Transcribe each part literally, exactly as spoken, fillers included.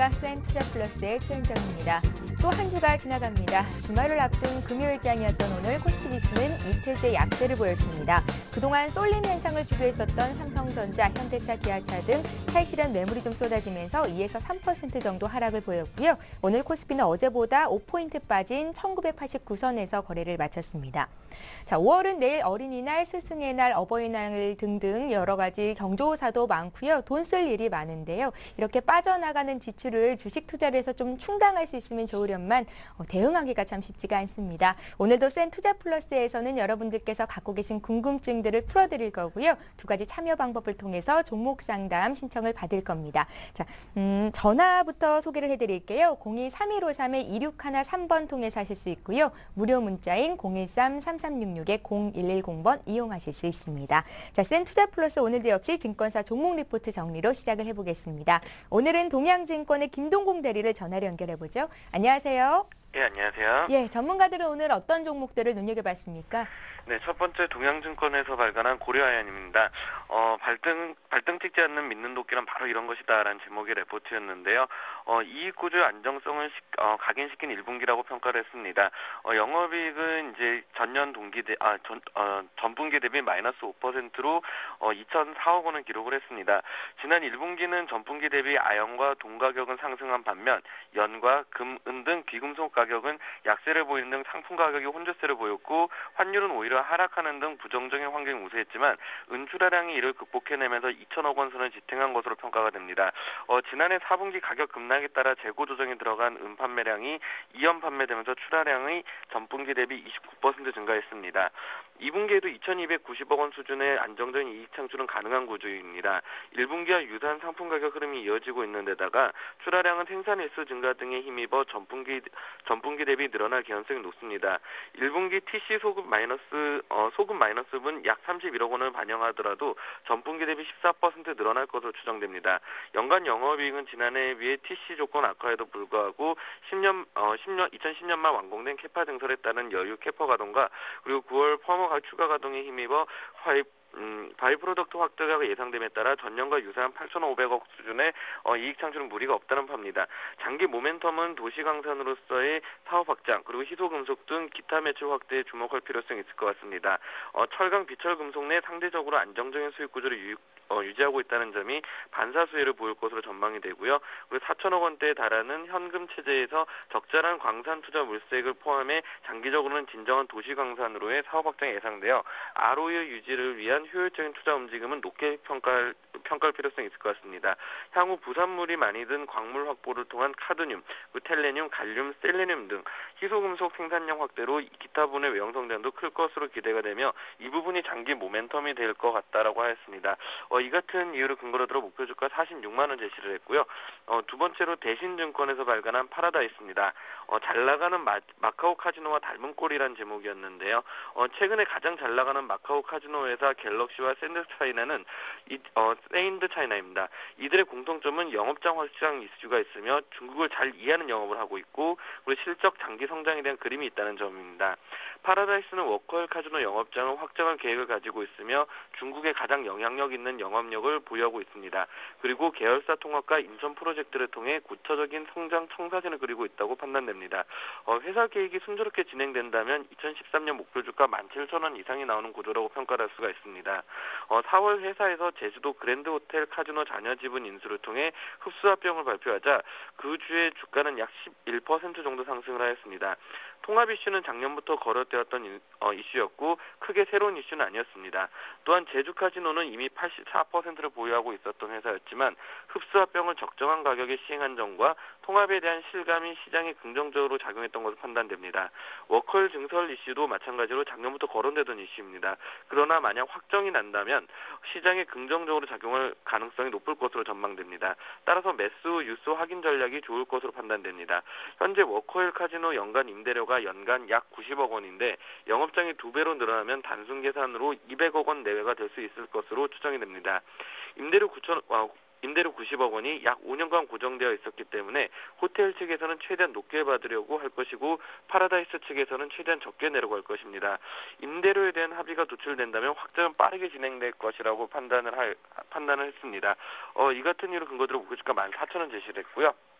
안녕하십니까. 센투자플러스의 최은정입니다. 또 한 주가 지나갑니다. 주말을 앞둔 금요일장이었던 오늘 코스피 지수는 이틀째 약세를 보였습니다. 그동안 쏠림 현상을 주도했었던 삼성전자, 현대차, 기아차 등 차익 실현 매물이 좀 쏟아지면서 이에서 삼 퍼센트 정도 하락을 보였고요. 오늘 코스피는 어제보다 오 포인트 빠진 천구백팔십구 선에서 거래를 마쳤습니다. 자, 오월은 내일 어린이날, 스승의 날, 어버이날 등등 여러 가지 경조사도 많고요. 돈 쓸 일이 많은데요. 이렇게 빠져나가는 지출을 주식 투자를 해서 좀 충당할 수 있으면 좋으련만 대응하기가 참 쉽지가 않습니다. 오늘도 센 투자 플러스에서는 여러분들께서 갖고 계신 궁금증들을 풀어드릴 거고요. 두 가지 참여 방법을 통해서 종목 상담 신청을 받을 겁니다. 자, 음, 전화부터 소개를 해드릴게요. 공이 삼일오삼 이육일삼 번 통해서 하실 수 있고요. 무료 문자인 공일삼 삼삼육육 공일일공 번 이용하실 수 있습니다. 자, 센 투자 플러스 오늘도 역시 증권사 종목 리포트 정리로 시작을 해보겠습니다. 오늘은 동양증권의 김동공 대리를 전화로 연결해보죠. 안녕하세요. 예, 안녕하세요. 예, 전문가들은 오늘 어떤 종목들을 눈여겨봤습니까? 네, 첫 번째 동양증권에서 발간한 고려아연입니다. 어, 발등, 발등 찍지 않는 믿는 도끼란 바로 이런 것이다라는 제목의 레포트였는데요. 어, 이익 구조의 안정성을 시, 어, 각인시킨 일 분기라고 평가를 했습니다. 어, 영업이익은 이제 전년 동기 대, 아, 전, 어, 전분기 대비 마이너스 오 퍼센트로 어, 이천사억 원을 기록을 했습니다. 지난 일 분기는 전분기 대비 아연과 동 가격은 상승한 반면 연과 금, 은 등 귀금속 가격은 약세를 보이는 등 상품 가격이 혼조세를 보였고 환율은 오히려 하락하는 등 부정적인 환경이 우세했지만 은출하량이 이를 극복해내면서 이천억 원 선을 지탱한 것으로 평가가 됩니다. 어, 지난해 사 분기 가격 급락에 따라 재고 조정이 들어간 은 판매량이 이연 판매되면서 출하량이 전분기 대비 이십구 퍼센트 증가했습니다. 이 분기에도 이천이백구십억 원 수준의 안정적인 이익 창출은 가능한 구조입니다. 일 분기와 유사한 상품 가격 흐름이 이어지고 있는 데다가 출하량은 생산 횟수 증가 등에 힘입어 전분기 전분기 대비 늘어날 개연성이 높습니다. 일 분기 티씨 소급 마이너스 어, 소급 마이너스분 약 삼십일억 원을 반영하더라도 전분기 대비 십사 퍼센트 늘어날 것으로 추정됩니다. 연간 영업이익은 지난해에 비해 티씨 조건 악화에도 불구하고 십 년 어, 십 년 이천십 년말 완공된 캐파 증설에 따른 여유 캐파 가동과 그리고 구월 펌어 추가 가동에 힘입어 화입 음, 바이프로덕트 확대가 예상됨에 따라 전년과 유사한 팔천오백억 수준의 어, 이익 창출은 무리가 없다는 바입니다. 장기 모멘텀은 도시강산으로서의 사업 확장 그리고 희소금속 등 기타 매출 확대에 주목할 필요성이 있을 것 같습니다. 어, 철강, 비철금속 내 상대적으로 안정적인 수익 구조를 유, 어, 유지하고 있다는 점이 반사 수혜를 보일 것으로 전망이 되고요. 그리고 사천억 원대에 달하는 현금 체제에서 적절한 광산 투자 물색을 포함해 장기적으로는 진정한 도시강산으로의 사업 확장이 예상되어 알오이 유지를 위한 효율적인 투자 움직임은 높게 평가할, 평가할 필요성이 있을 것 같습니다. 향후 부산물이 많이 든 광물 확보를 통한 카드뮴, 텔레늄, 갈륨, 셀레늄 등 희소금속 생산량 확대로 기타 분의 외형 성장도 클 것으로 기대가 되며 이 부분이 장기 모멘텀이 될 것 같다라고 하였습니다. 어, 이 같은 이유를 근거로 들어 목표 주가 사십육만 원 제시를 했고요. 어, 두 번째로 대신증권에서 발간한 파라다이스입니다. 어, 잘 나가는 마, 마카오 카지노와 닮은 꼴이란 제목이었는데요. 어, 최근에 가장 잘 나가는 마카오 카지노 회사 갤럭시와 샌드 차이나는 이, 어, 세인드 차이나입니다. 이들의 공통점은 영업장 확장 이슈가 있으며 중국을 잘 이해하는 영업을 하고 있고 그리고 실적 장기 성장에 대한 그림이 있다는 점입니다. 파라다이스는 워커힐 카지노 영업장을 확장할 계획을 가지고 있으며 중국에 가장 영향력 있는 영업력을 보유하고 있습니다. 그리고 계열사 통합과 인천 프로젝트를 통해 구체적인 성장 청사진을 그리고 있다고 판단됩니다. 어, 회사 계획이 순조롭게 진행된다면 이천십삼 년 목표 주가 만 칠천 원 이상이 나오는 구조라고 평가할 수가 있습니다. 어, 사월 회사에서 제주도 그랜드 호텔 카지노 자녀 지분 인수를 통해 흡수 합병을 발표하자 그 주의 주가는 약 십일 퍼센트 정도 상승을 하였습니다. 통합 이슈는 작년부터 거론되었던 어, 이슈였고 크게 새로운 이슈는 아니었습니다. 또한 제주 카지노는 이미 팔십사 퍼센트를 보유하고 있었던 회사였지만 흡수 합병을 적정한 가격에 시행한 점과 통합에 대한 실감이 시장에 긍정적으로 작용했던 것으로 판단됩니다. 워커힐 증설 이슈도 마찬가지로 작년부터 거론되던 이슈입니다. 그러나 만약 확정이 난다면 시장에 긍정적으로 작용할 가능성이 높을 것으로 전망됩니다. 따라서 매수, 유수 확인 전략이 좋을 것으로 판단됩니다. 현재 워커힐 카지노 연간 임대료가 연간 약 구십억 원인데 영업장이 두 배로 늘어나면 단순 계산으로 이백억 원 내외가 될 수 있을 것으로 추정이 됩니다. 임대료 구천, 어, 임대료 구십억 원이 약 오 년간 고정되어 있었기 때문에 호텔 측에서는 최대한 높게 받으려고 할 것이고 파라다이스 측에서는 최대한 적게 내려고 할 것입니다. 임대료에 대한 합의가 도출된다면 확정은 빠르게 진행될 것이라고 판단을 할, 판단을 했습니다. 어, 이 같은 이유를 근거로 목표주가 만 사천 원 제시를 했고요.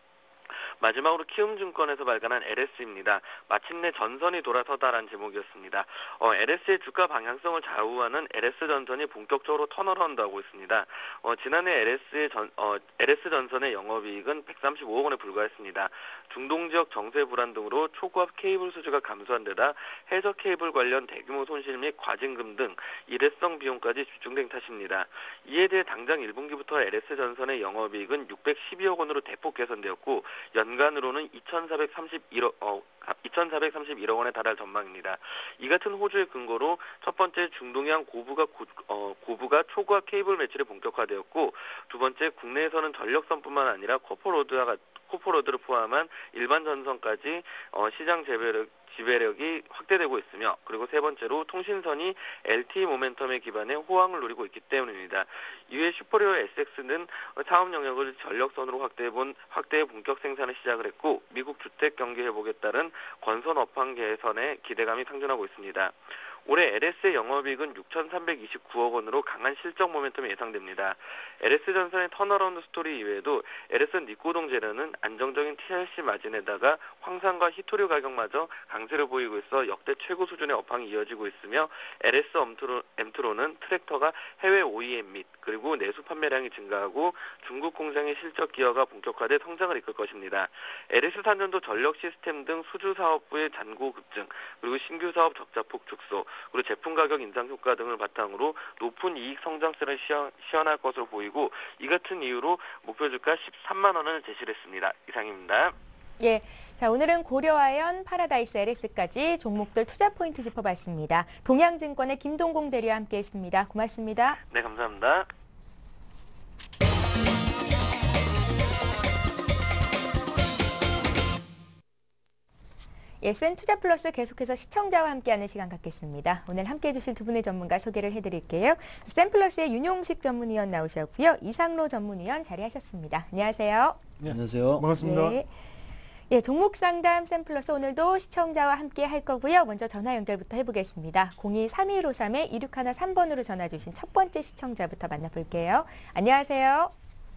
마지막으로 키움증권에서 발간한 엘에스입니다. 마침내 전선이 돌아서다라는 제목이었습니다. 어, 엘에스의 주가 방향성을 좌우하는 엘에스전선이 본격적으로 턴어라운드하고 있습니다. 어, 지난해 엘에스의 전, 어, 엘에스전선의 영업이익은 백삼십오억 원에 불과했습니다. 중동지역 정세 불안 등으로 초고압 케이블 수주가 감소한 데다 해저 케이블 관련 대규모 손실 및 과징금 등 일회성 비용까지 집중된 탓입니다. 이에 대해 당장 일 분기부터 엘에스전선의 영업이익은 육백십이억 원으로 대폭 개선되었고 연간으로는 이천사백삼십일억, 어, 이천사백삼십일억 원에 달할 전망입니다. 이 같은 호주의 근거로 첫 번째 중동해안 고부가, 고, 어, 고부가 초고압 케이블 매출이 본격화되었고 두 번째 국내에서는 전력선뿐만 아니라 코퍼로드와 코퍼로드를 포함한 일반 전선까지 어, 시장 재배력, 지배력이 확대되고 있으며 그리고 세 번째로 통신선이 엘티이 모멘텀에 기반해 호황을 누리고 있기 때문입니다. 이외 슈퍼리어 에스엑스는 사업 영역을 전력선으로 확대해본 확대해 본격 생산을 시작을 했고 미국 주택 경기 회복에 따른 건설 업황 개선에 기대감이 상존하고 있습니다. 올해 엘에스의 영업이익은 육천삼백이십구억 원으로 강한 실적 모멘텀이 예상됩니다. 엘에스전선의 턴어라운드 스토리 이외에도 엘에스 니코동 재련은 안정적인 티알씨 마진에다가 황산과 히토류 가격마저 강세를 보이고 있어 역대 최고 수준의 업황이 이어지고 있으며 엘에스 엠트로는 트랙터가 해외 오이엠 및 그리고 내수 판매량이 증가하고 중국 공장의 실적 기여가 본격화돼 성장을 이끌 것입니다. 엘에스 산전도 전력 시스템 등 수주 사업부의 잔고 급증 그리고 신규 사업 적자폭 축소 그리고 제품 가격 인상 효과 등을 바탕으로 높은 이익 성장세를 시현, 시현할 것으로 보이고 이 같은 이유로 목표 주가 십삼만 원을 제시를 했습니다. 이상입니다. 예, 자 오늘은 고려아연, 파라다이스, 엘에스까지 종목들 투자 포인트 짚어봤습니다. 동양증권의 김동공 대리와 함께했습니다. 고맙습니다. 네, 감사합니다. 예, 센투자플러스 계속해서 시청자와 함께하는 시간 갖겠습니다. 오늘 함께해 주실 두 분의 전문가 소개를 해드릴게요. 센플러스의 윤용식 전문위원 나오셨고요. 이상로 전문위원 자리하셨습니다. 안녕하세요. 네, 안녕하세요. 반갑습니다. 네. 예, 종목 상담 센플러스 오늘도 시청자와 함께 할 거고요. 먼저 전화 연결부터 해보겠습니다. 공이 삼일오삼 이육일삼 번으로 전화 주신 첫 번째 시청자부터 만나볼게요. 안녕하세요.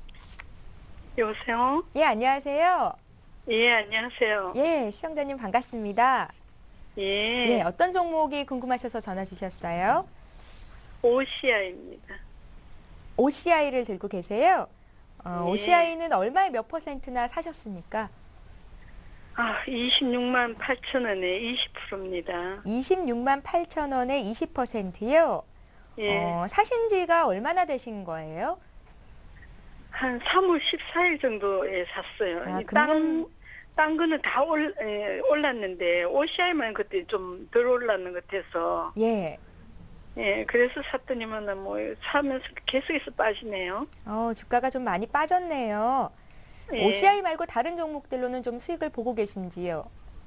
여보세요? 예, 안녕하세요. 예, 안녕하세요. 예, 시청자님 반갑습니다. 예, 예, 어떤 종목이 궁금하셔서 전화 주셨어요? 오시아입니다. 오씨아이를 들고 계세요. 어, 네. 오씨아이는 얼마에 몇 퍼센트나 사셨습니까? 아, 이십육만 팔천 원에 이십 퍼센트입니다. 이십육만 팔천 원에 이십 퍼센트요. 예, 어, 사신 지가 얼마나 되신 거예요? 한 삼월 십사일 정도에 샀어요. 아, 이 금년- 딴, 딴 거는 다 올, 예, 올랐는데, 오시아이만 그때 좀 덜 올랐는 것 같아서, 예. 예, 그래서 샀더니만 뭐, 사면서 계속해서 빠지네요. 어, 주가가 좀 많이 빠졌네요. 예, 오씨아이 말고 다른 종목들로는 좀 수익을 보고 계신지요?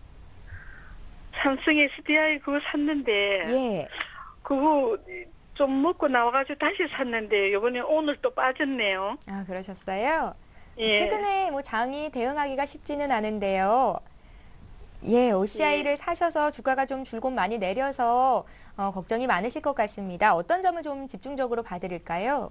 삼성 에스디아이 그거 샀는데, 예. 그거 좀 먹고 나와가지고 다시 샀는데 이번에 오늘 또 빠졌네요. 아, 그러셨어요? 예. 최근에 뭐 장이 대응하기가 쉽지는 않은데요. 예, 오씨아이를 예. 사셔서 주가가 좀 줄곧 많이 내려서 어, 걱정이 많으실 것 같습니다. 어떤 점을 좀 집중적으로 봐드릴까요?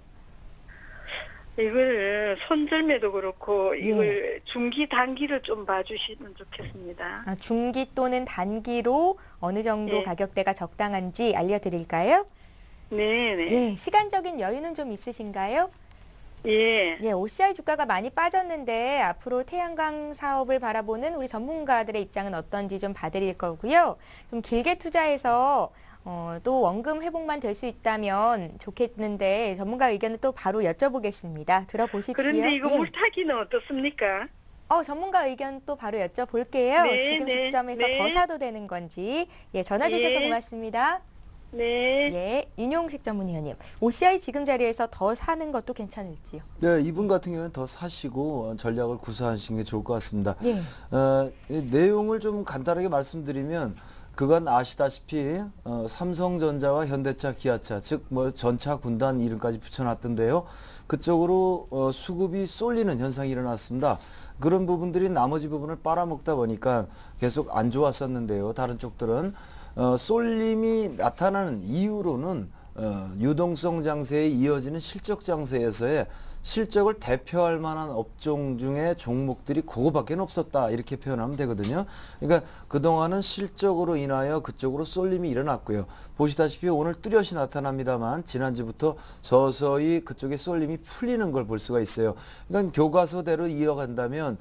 이걸 손절매도 그렇고 예. 이걸 중기 단기를 좀 봐주시면 좋겠습니다. 아, 중기 또는 단기로 어느 정도 예. 가격대가 적당한지 알려드릴까요? 네네. 예, 시간적인 여유는 좀 있으신가요? 예. 예, 오씨아이 주가가 많이 빠졌는데 앞으로 태양광 사업을 바라보는 우리 전문가들의 입장은 어떤지 좀 봐드릴 거고요. 좀 길게 투자해서 어, 또 원금 회복만 될 수 있다면 좋겠는데 전문가 의견을 또 바로 여쭤보겠습니다. 들어보십시오. 그런데 이거 예. 물타기는 어떻습니까? 어, 전문가 의견 또 바로 여쭤볼게요. 네, 지금 네, 시점에서 네. 더 사도 되는 건지. 예, 전화 주셔서 예. 고맙습니다. 네. 예, 윤용식 전문위원님. 오씨아이 지금 자리에서 더 사는 것도 괜찮을지요? 네, 이분 같은 경우는 더 사시고 전략을 구사하시는 게 좋을 것 같습니다. 예. 어, 이 내용을 좀 간단하게 말씀드리면 그간 아시다시피 어, 삼성전자와 현대차, 기아차, 즉 뭐 전차 군단 이름까지 붙여놨던데요. 그쪽으로 어, 수급이 쏠리는 현상이 일어났습니다. 그런 부분들이 나머지 부분을 빨아먹다 보니까 계속 안 좋았었는데요. 다른 쪽들은 어, 쏠림이 나타나는 이유로는 어, 유동성 장세에 이어지는 실적 장세에서의 실적을 대표할 만한 업종 중에 종목들이 그거밖에 없었다 이렇게 표현하면 되거든요. 그러니까 그동안은 실적으로 인하여 그쪽으로 쏠림이 일어났고요. 보시다시피 오늘 뚜렷이 나타납니다만 지난주부터 서서히 그쪽에 쏠림이 풀리는 걸 볼 수가 있어요. 그러니까 교과서대로 이어간다면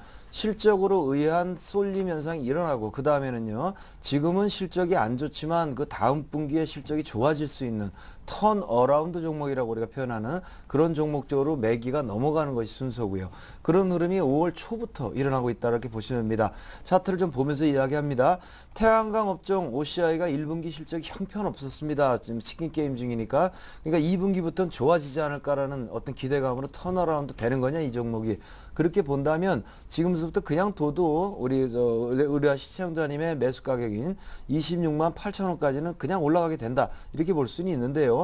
실적으로 의한 쏠림 현상이 일어나고 그 다음에는요. 지금은 실적이 안 좋지만 그 다음 분기에 실적이 좋아질 수 있는 턴 어라운드 종목이라고 우리가 표현하는 그런 종목 쪽으로 매기가 넘어가는 것이 순서고요. 그런 흐름이 오월 초부터 일어나고 있다 이렇게 보시면 됩니다. 차트를 좀 보면서 이야기합니다. 태양광 업종 오씨아이가 일 분기 실적이 형편없었습니다. 지금 치킨 게임 중이니까. 그러니까 이 분기부터는 좋아지지 않을까라는 어떤 기대감으로 턴어라운드 되는 거냐 이 종목이. 그렇게 본다면 지금부터 그냥 둬도 우리 저 의뢰 시청자님의 매수 가격인 이십육만 팔천 원까지는 그냥 올라가게 된다. 이렇게 볼 수는 있는데요.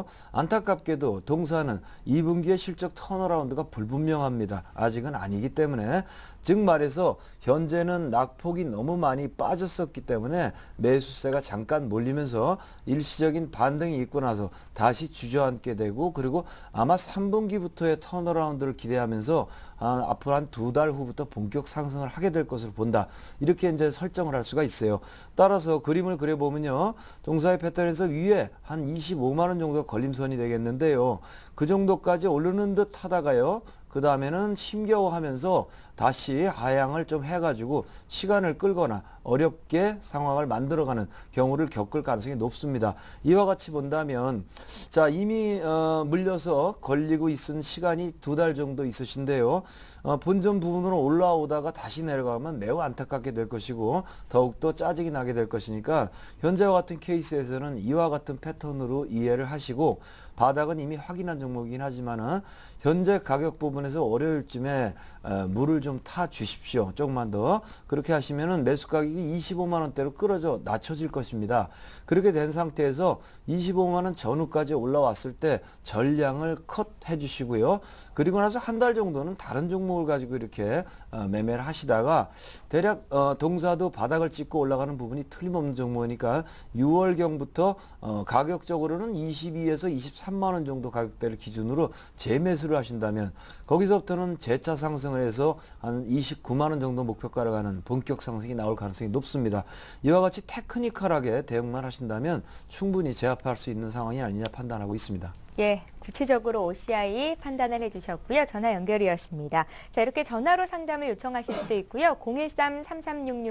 안타깝게도 동사는 이 분기의 실적 턴어라운드가 불분명합니다. 아직은 아니기 때문에 즉 말해서 현재는 낙폭이 너무 많이 빠졌었기 때문에 매수세가 잠깐 몰리면서 일시적인 반등이 있고 나서 다시 주저앉게 되고 그리고 아마 삼 분기부터의 턴어라운드를 기대하면서 아, 앞으로 한 두 달 후부터 본격 상승을 하게 될 것으로 본다. 이렇게 이제 설정을 할 수가 있어요. 따라서 그림을 그려보면요. 동사의 패턴에서 위에 한 이십오만 원 정도 걸림선이 되겠는데요. 그 정도까지 오르는 듯 하다가요. 그 다음에는 힘겨워하면서 다시 하향을 좀 해가지고 시간을 끌거나 어렵게 상황을 만들어가는 경우를 겪을 가능성이 높습니다. 이와 같이 본다면 자 이미 어, 물려서 걸리고 있은 시간이 두 달 정도 있으신데요. 어, 본전 부분으로 올라오다가 다시 내려가면 매우 안타깝게 될 것이고 더욱더 짜증이 나게 될 것이니까 현재와 같은 케이스에서는 이와 같은 패턴으로 이해를 하시고 바닥은 이미 확인한 종목이긴 하지만은 현재 가격 부분에서 월요일쯤에 어, 물을 좀 타 주십시오. 조금만 더. 그렇게 하시면은 매수 가격이 이십오만 원대로 끌어져 낮춰질 것입니다. 그렇게 된 상태에서 이십오만 원 전후까지 올라왔을 때 전량을 컷 해주시고요. 그리고 나서 한 달 정도는 다른 종목을 가지고 이렇게 어, 매매를 하시다가 대략 어, 동사도 바닥을 찍고 올라가는 부분이 틀림없는 종목이니까 유월경부터 어, 가격적으로는 이십이에서 이십삼만 원 정도 가격대를 기준으로 재매수를 하신다면 거기서부터는 재차 상승을 해서 한 이십구만 원 정도 목표가를 가는 본격 상승이 나올 가능성이 높습니다. 이와 같이 테크니컬하게 대응만 하신다면 충분히 제압할 수 있는 상황이 아니냐 판단하고 있습니다. 예, 구체적으로 오씨아이 판단을 해주셨고요. 전화 연결이었습니다. 자, 이렇게 전화로 상담을 요청하실 수도 있고요. 공일삼 삼삼육육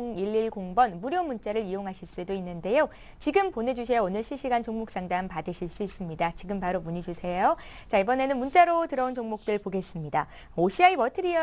공일일공 번 무료 문자를 이용하실 수도 있는데요. 지금 보내주셔야 오늘 실시간 종목 상담 받으실 수 있습니다. 지금 바로 문의 주세요. 자, 이번에는 문자로 들어온 종목들 보겠습니다. 오씨아이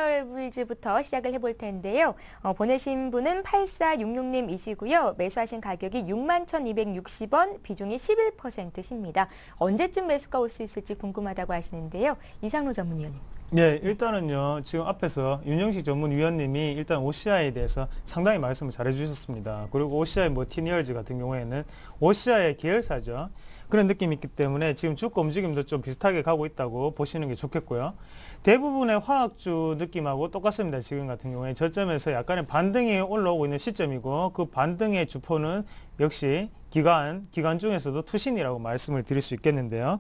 머티리얼즈부터 시작을 해볼 텐데요. 어, 보내신 분은 팔사육육 님이시고요. 매수하신 가격이 육만 천이백육십 원, 비중이 십일 퍼센트십니다. 언제쯤 매수가 올 수 있을지 궁금하다고 하시는데요. 이상로 전문위원님. 네, 일단은요. 지금 앞에서 윤영식 전문위원님이 일단 오씨아이에 대해서 상당히 말씀을 잘해 주셨습니다. 그리고 오씨아이 머티리얼즈 같은 경우에는 오씨아이의 계열사죠. 그런 느낌이 있기 때문에 지금 주가 움직임도 좀 비슷하게 가고 있다고 보시는 게 좋겠고요. 대부분의 화학주 느낌하고 똑같습니다. 지금 같은 경우에 저점에서 약간의 반등이 올라오고 있는 시점이고 그 반등의 주포는 역시 기관, 기관 중에서도 투신이라고 말씀을 드릴 수 있겠는데요.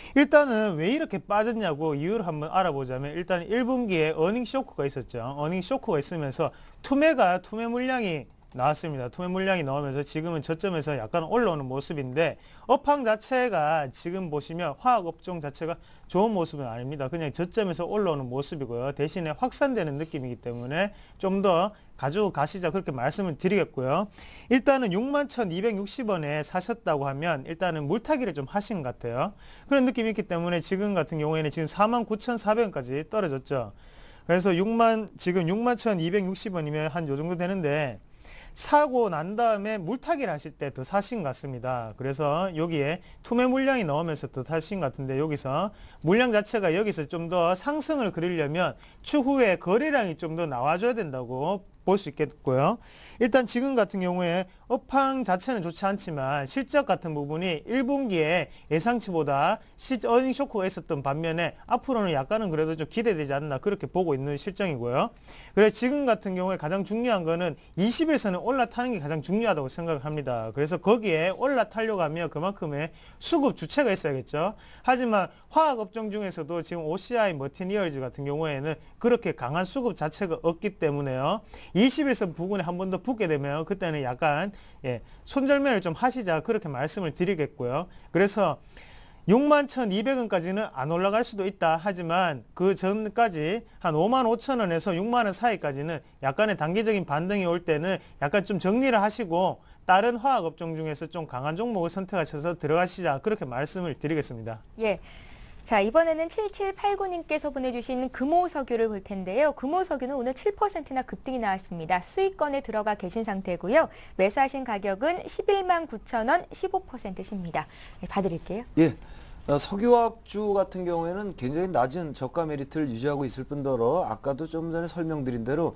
일단은 왜 이렇게 빠졌냐고 이유를 한번 알아보자면 일단 일 분기에 어닝 쇼크가 있었죠. 어닝 쇼크가 있으면서 투매가, 투매 물량이 나왔습니다. 투매 물량이 나오면서 지금은 저점에서 약간 올라오는 모습인데 업황 자체가 지금 보시면 화학업종 자체가 좋은 모습은 아닙니다. 그냥 저점에서 올라오는 모습이고요. 대신에 확산되는 느낌이기 때문에 좀 더 가지고 가시자 그렇게 말씀을 드리겠고요. 일단은 육만 천이백육십 원에 사셨다고 하면 일단은 물타기를 좀 하신 것 같아요. 그런 느낌이 있기 때문에 지금 같은 경우에는 지금 사만 구천사백 원까지 떨어졌죠. 그래서 육만 지금 육만 천이백육십 원이면 한 요 정도 되는데 사고 난 다음에 물타기를 하실 때 더 사신 것 같습니다. 그래서 여기에 투매 물량이 나오면서 더 사신 것 같은데 여기서 물량 자체가 여기서 좀 더 상승을 그리려면 추후에 거래량이 좀 더 나와줘야 된다고 볼 수 있겠고요. 일단 지금 같은 경우에 업황 자체는 좋지 않지만 실적 같은 부분이 일 분기에 예상치보다 실적 어닝 쇼크가 있었던 반면에 앞으로는 약간은 그래도 좀 기대되지 않나 그렇게 보고 있는 실정이고요. 그래서 지금 같은 경우에 가장 중요한 거는 이십 일선을 올라타는 게 가장 중요하다고 생각을 합니다. 그래서 거기에 올라타려고 하면 그만큼의 수급 주체가 있어야겠죠. 하지만 화학업종 중에서도 지금 오씨아이 머티니얼즈 같은 경우에는 그렇게 강한 수급 자체가 없기 때문에요. 이십 일선 부근에 한 번 더 붙게 되면 그때는 약간 예, 손절매를 좀 하시자 그렇게 말씀을 드리겠고요. 그래서 육만 천이백 원까지는 안 올라갈 수도 있다. 하지만 그 전까지 한 오만 오천 원에서 육만 원 사이까지는 약간의 단기적인 반등이 올 때는 약간 좀 정리를 하시고 다른 화학업종 중에서 좀 강한 종목을 선택하셔서 들어가시자 그렇게 말씀을 드리겠습니다. 예. 자, 이번에는 칠칠팔구 님께서 보내주신 금호석유를 볼 텐데요. 금호석유는 오늘 칠 퍼센트나 급등이 나왔습니다. 수익권에 들어가 계신 상태고요. 매수하신 가격은 십일만 구천 원, 십오 퍼센트십니다. 네, 봐드릴게요. 예. 어, 석유화학주 같은 경우에는 굉장히 낮은 저가 메리트를 유지하고 있을 뿐더러 아까도 좀 전에 설명드린 대로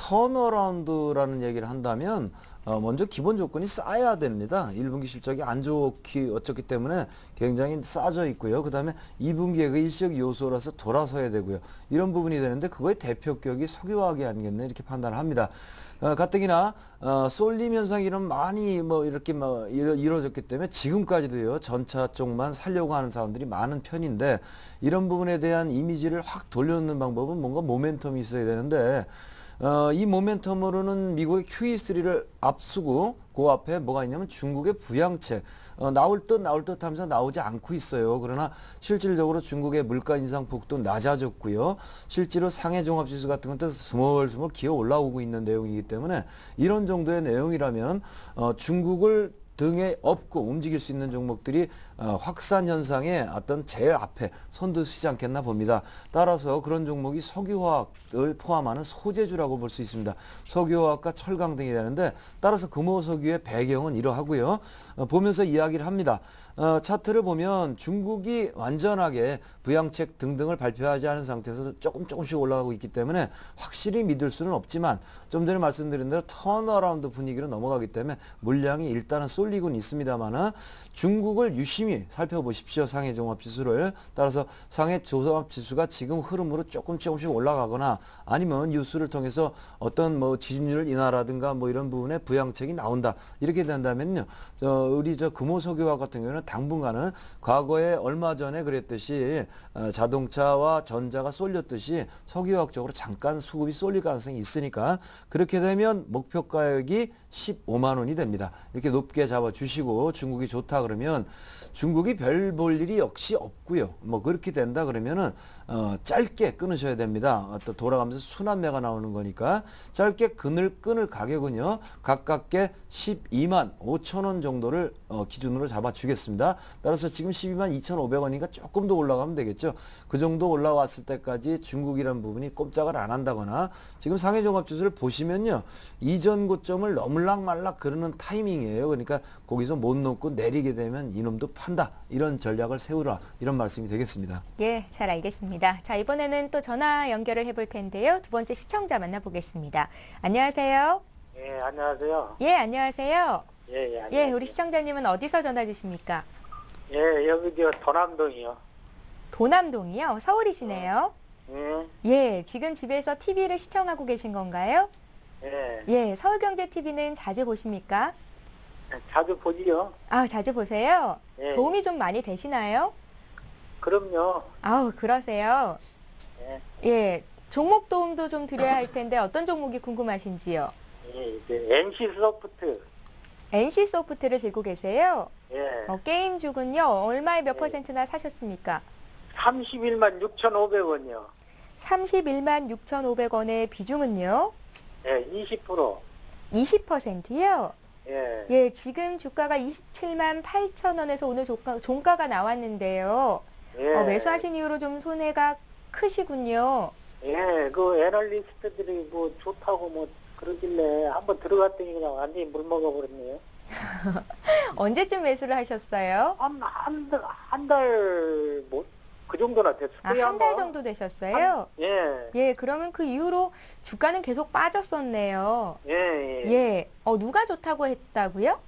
턴어라운드라는 얘기를 한다면 어, 먼저 기본 조건이 쌓여야 됩니다. 일 분기 실적이 안 좋기 어쩌기 때문에 굉장히 싸져 있고요. 그 다음에 이 분기에 그 일시적 요소라서 돌아서야 되고요. 이런 부분이 되는데 그거의 대표격이 석유화학이 아니겠네 이렇게 판단을 합니다. 어, 가뜩이나 어, 쏠림 현상이 이런 많이 뭐 이렇게 뭐 이루, 이루어졌기 때문에 지금까지도요 전차 쪽만 살려고 하는 사람들이 많은 편인데 이런 부분에 대한 이미지를 확 돌려놓는 방법은 뭔가 모멘텀이 있어야 되는데 어, 이 모멘텀으로는 미국의 큐이 쓰리를 앞서고 그 앞에 뭐가 있냐면 중국의 부양책 어, 나올 듯 나올 듯 하면서 나오지 않고 있어요. 그러나 실질적으로 중국의 물가 인상폭도 낮아졌고요. 실제로 상해 종합지수 같은 것도 스멀스멀 기어 올라오고 있는 내용이기 때문에 이런 정도의 내용이라면 어, 중국을 등에 업고 움직일 수 있는 종목들이 어, 확산 현상의 어떤 제일 앞에 선두시지 않겠나 봅니다. 따라서 그런 종목이 석유화학을 포함하는 소재주라고 볼 수 있습니다. 석유화학과 철강 등이 되는데 따라서 금호석유의 배경은 이러하고요. 어, 보면서 이야기를 합니다. 어, 차트를 보면 중국이 완전하게 부양책 등등을 발표하지 않은 상태에서 조금 조금씩 올라가고 있기 때문에 확실히 믿을 수는 없지만 좀 전에 말씀드린 대로 턴어라운드 분위기로 넘어가기 때문에 물량이 일단은 쏠리곤 있습니다만 중국을 유심히 살펴보십시오. 상해 종합지수를. 따라서 상해 종합지수가 지금 흐름으로 조금 조금씩 올라가거나 아니면 뉴스를 통해서 어떤 뭐 지지율 인하라든가 뭐 이런 부분에 부양책이 나온다. 이렇게 된다면요. 저 우리 저 금호석유화 같은 경우는 당분간은 과거에 얼마 전에 그랬듯이 어, 자동차와 전자가 쏠렸듯이 석유화학적으로 잠깐 수급이 쏠릴 가능성이 있으니까 그렇게 되면 목표 가격이 십오만 원이 됩니다. 이렇게 높게 잡아주시고 중국이 좋다 그러면 중국이 별 볼 일이 역시 없고요. 뭐 그렇게 된다 그러면은 어, 짧게 끊으셔야 됩니다. 어, 또 돌아가면서 순환매가 나오는 거니까 짧게 끊을 끊을 가격은요. 가깝게 십이만 오천 원 정도를 어, 기준으로 잡아주겠습니다. 따라서 지금 십이만 이천오백 원이니까 조금 더 올라가면 되겠죠. 그 정도 올라왔을 때까지 중국이라는 부분이 꼼짝을 안 한다거나 지금 상해종합지수를 보시면요. 이전 고점을 넘을락 말락 그러는 타이밍이에요. 그러니까 거기서 못 넘고 내리게 되면 이놈도 판다. 이런 전략을 세우라. 이런 말씀이 되겠습니다. 예, 잘 알겠습니다. 자, 이번에는 또 전화 연결을 해볼 텐데요. 두 번째 시청자 만나보겠습니다. 안녕하세요. 예, 안녕하세요. 예, 안녕하세요. 예, 예, 예, 안녕하세요. 우리 시청자님은 어디서 전화 주십니까? 예, 여기 저 도남동이요. 도남동이요? 서울이시네요. 예, 예, 지금 집에서 티비를 시청하고 계신 건가요? 예. 예, 서울경제티비는 자주 보십니까? 자주 보지요. 아, 자주 보세요? 예. 도움이 좀 많이 되시나요? 그럼요. 아우, 그러세요. 예, 예, 종목 도움도 좀 드려야 할 텐데 어떤 종목이 궁금하신지요? 예, 이제 엔씨 소프트. 엔씨소프트를 들고 계세요? 예, 어, 게임주군요. 얼마에 몇 예. 퍼센트나 사셨습니까? 삼십일만 육천오백 원이요. 삼십일만 육천오백 원의 비중은요? 예, 이십 퍼센트. 이십 퍼센트요? 예, 예, 지금 주가가 이십칠만 팔천 원에서 오늘 종가, 종가가 나왔는데요. 예. 어, 매수하신 이후로 좀 손해가 크시군요. 예, 그 애널리스트들이 뭐 좋다고 뭐 그러길래 한번 들어갔더니 그냥 완전히 물 먹어버렸네요. 언제쯤 매수를 하셨어요? 한, 한 달, 한 달 못, 그 정도나 됐을 아, 거예요. 한 달 아마. 정도 되셨어요? 예, 예, 그러면 그 이후로 주가는 계속 빠졌었네요. 예, 예. 예, 어, 누가 좋다고 했다고요?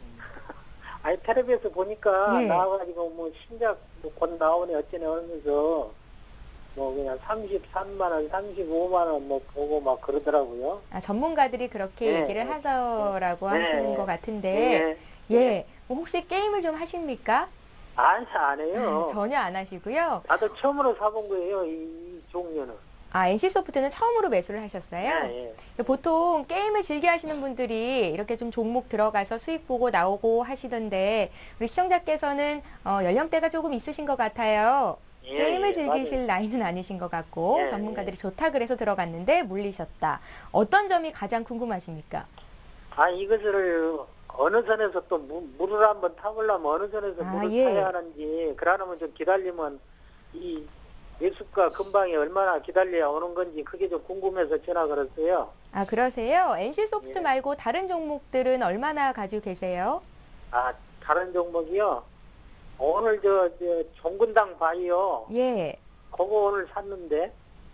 아니, 텔레비에서 보니까 예. 나와가지고 뭐 신작 뭐 곧 나오네 어쩌네 하면서 뭐 그냥 삼십삼만 원, 삼십오만 원 뭐 보고 막 그러더라고요. 아, 전문가들이 그렇게 네. 얘기를 하더라고 네. 하시는 것 같은데, 예. 예, 뭐 혹시 게임을 좀 하십니까? 안, 안 해요. 전혀 안 하시고요. 나도 처음으로 사본 거예요, 이, 이 종류는. 아, 엔씨소프트는 처음으로 매수를 하셨어요? 예, 예. 보통 게임을 즐겨 하시는 분들이 이렇게 좀 종목 들어가서 수익 보고 나오고 하시던데, 우리 시청자께서는 어, 연령대가 조금 있으신 것 같아요. 예, 게임을 예, 즐기실 맞아요. 나이는 아니신 것 같고, 예, 전문가들이 예. 좋다 그래서 들어갔는데 물리셨다. 어떤 점이 가장 궁금하십니까? 아, 이것을 어느 선에서 또 무, 물을 한번 타보려면 어느 선에서 아, 물을 예. 타야 하는지, 그러려면 좀 기다리면 이 매수가 근방에 얼마나 기다려야 오는 건지 그게 좀 궁금해서 전화 걸었어요. 아, 그러세요? 엔씨소프트 예. 말고 다른 종목들은 얼마나 가지고 계세요? 아, 다른 종목이요? 오늘 저, 저 종근당 바이오 예. 그거 오늘 샀는데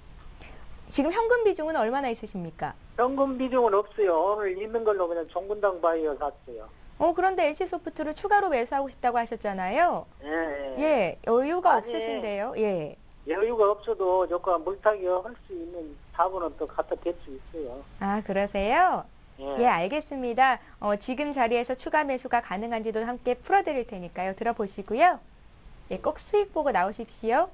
지금 현금 비중은 얼마나 있으십니까? 현금 비중은 없어요. 오늘 있는 걸로 그냥 종근당 바이오 샀어요. 어, 그런데 엔씨소프트를 추가로 매수하고 싶다고 하셨잖아요. 예, 예. 예, 여유가 아니, 없으신데요. 예. 여유가 없어도 저거 물타기 할 수 있는 자본은 또 갖다 댈 수 있어요. 아, 그러세요? 예. 예, 알겠습니다. 어, 지금 자리에서 추가 매수가 가능한지도 함께 풀어드릴 테니까요. 들어보시고요. 예, 꼭 수익 보고 나오십시오.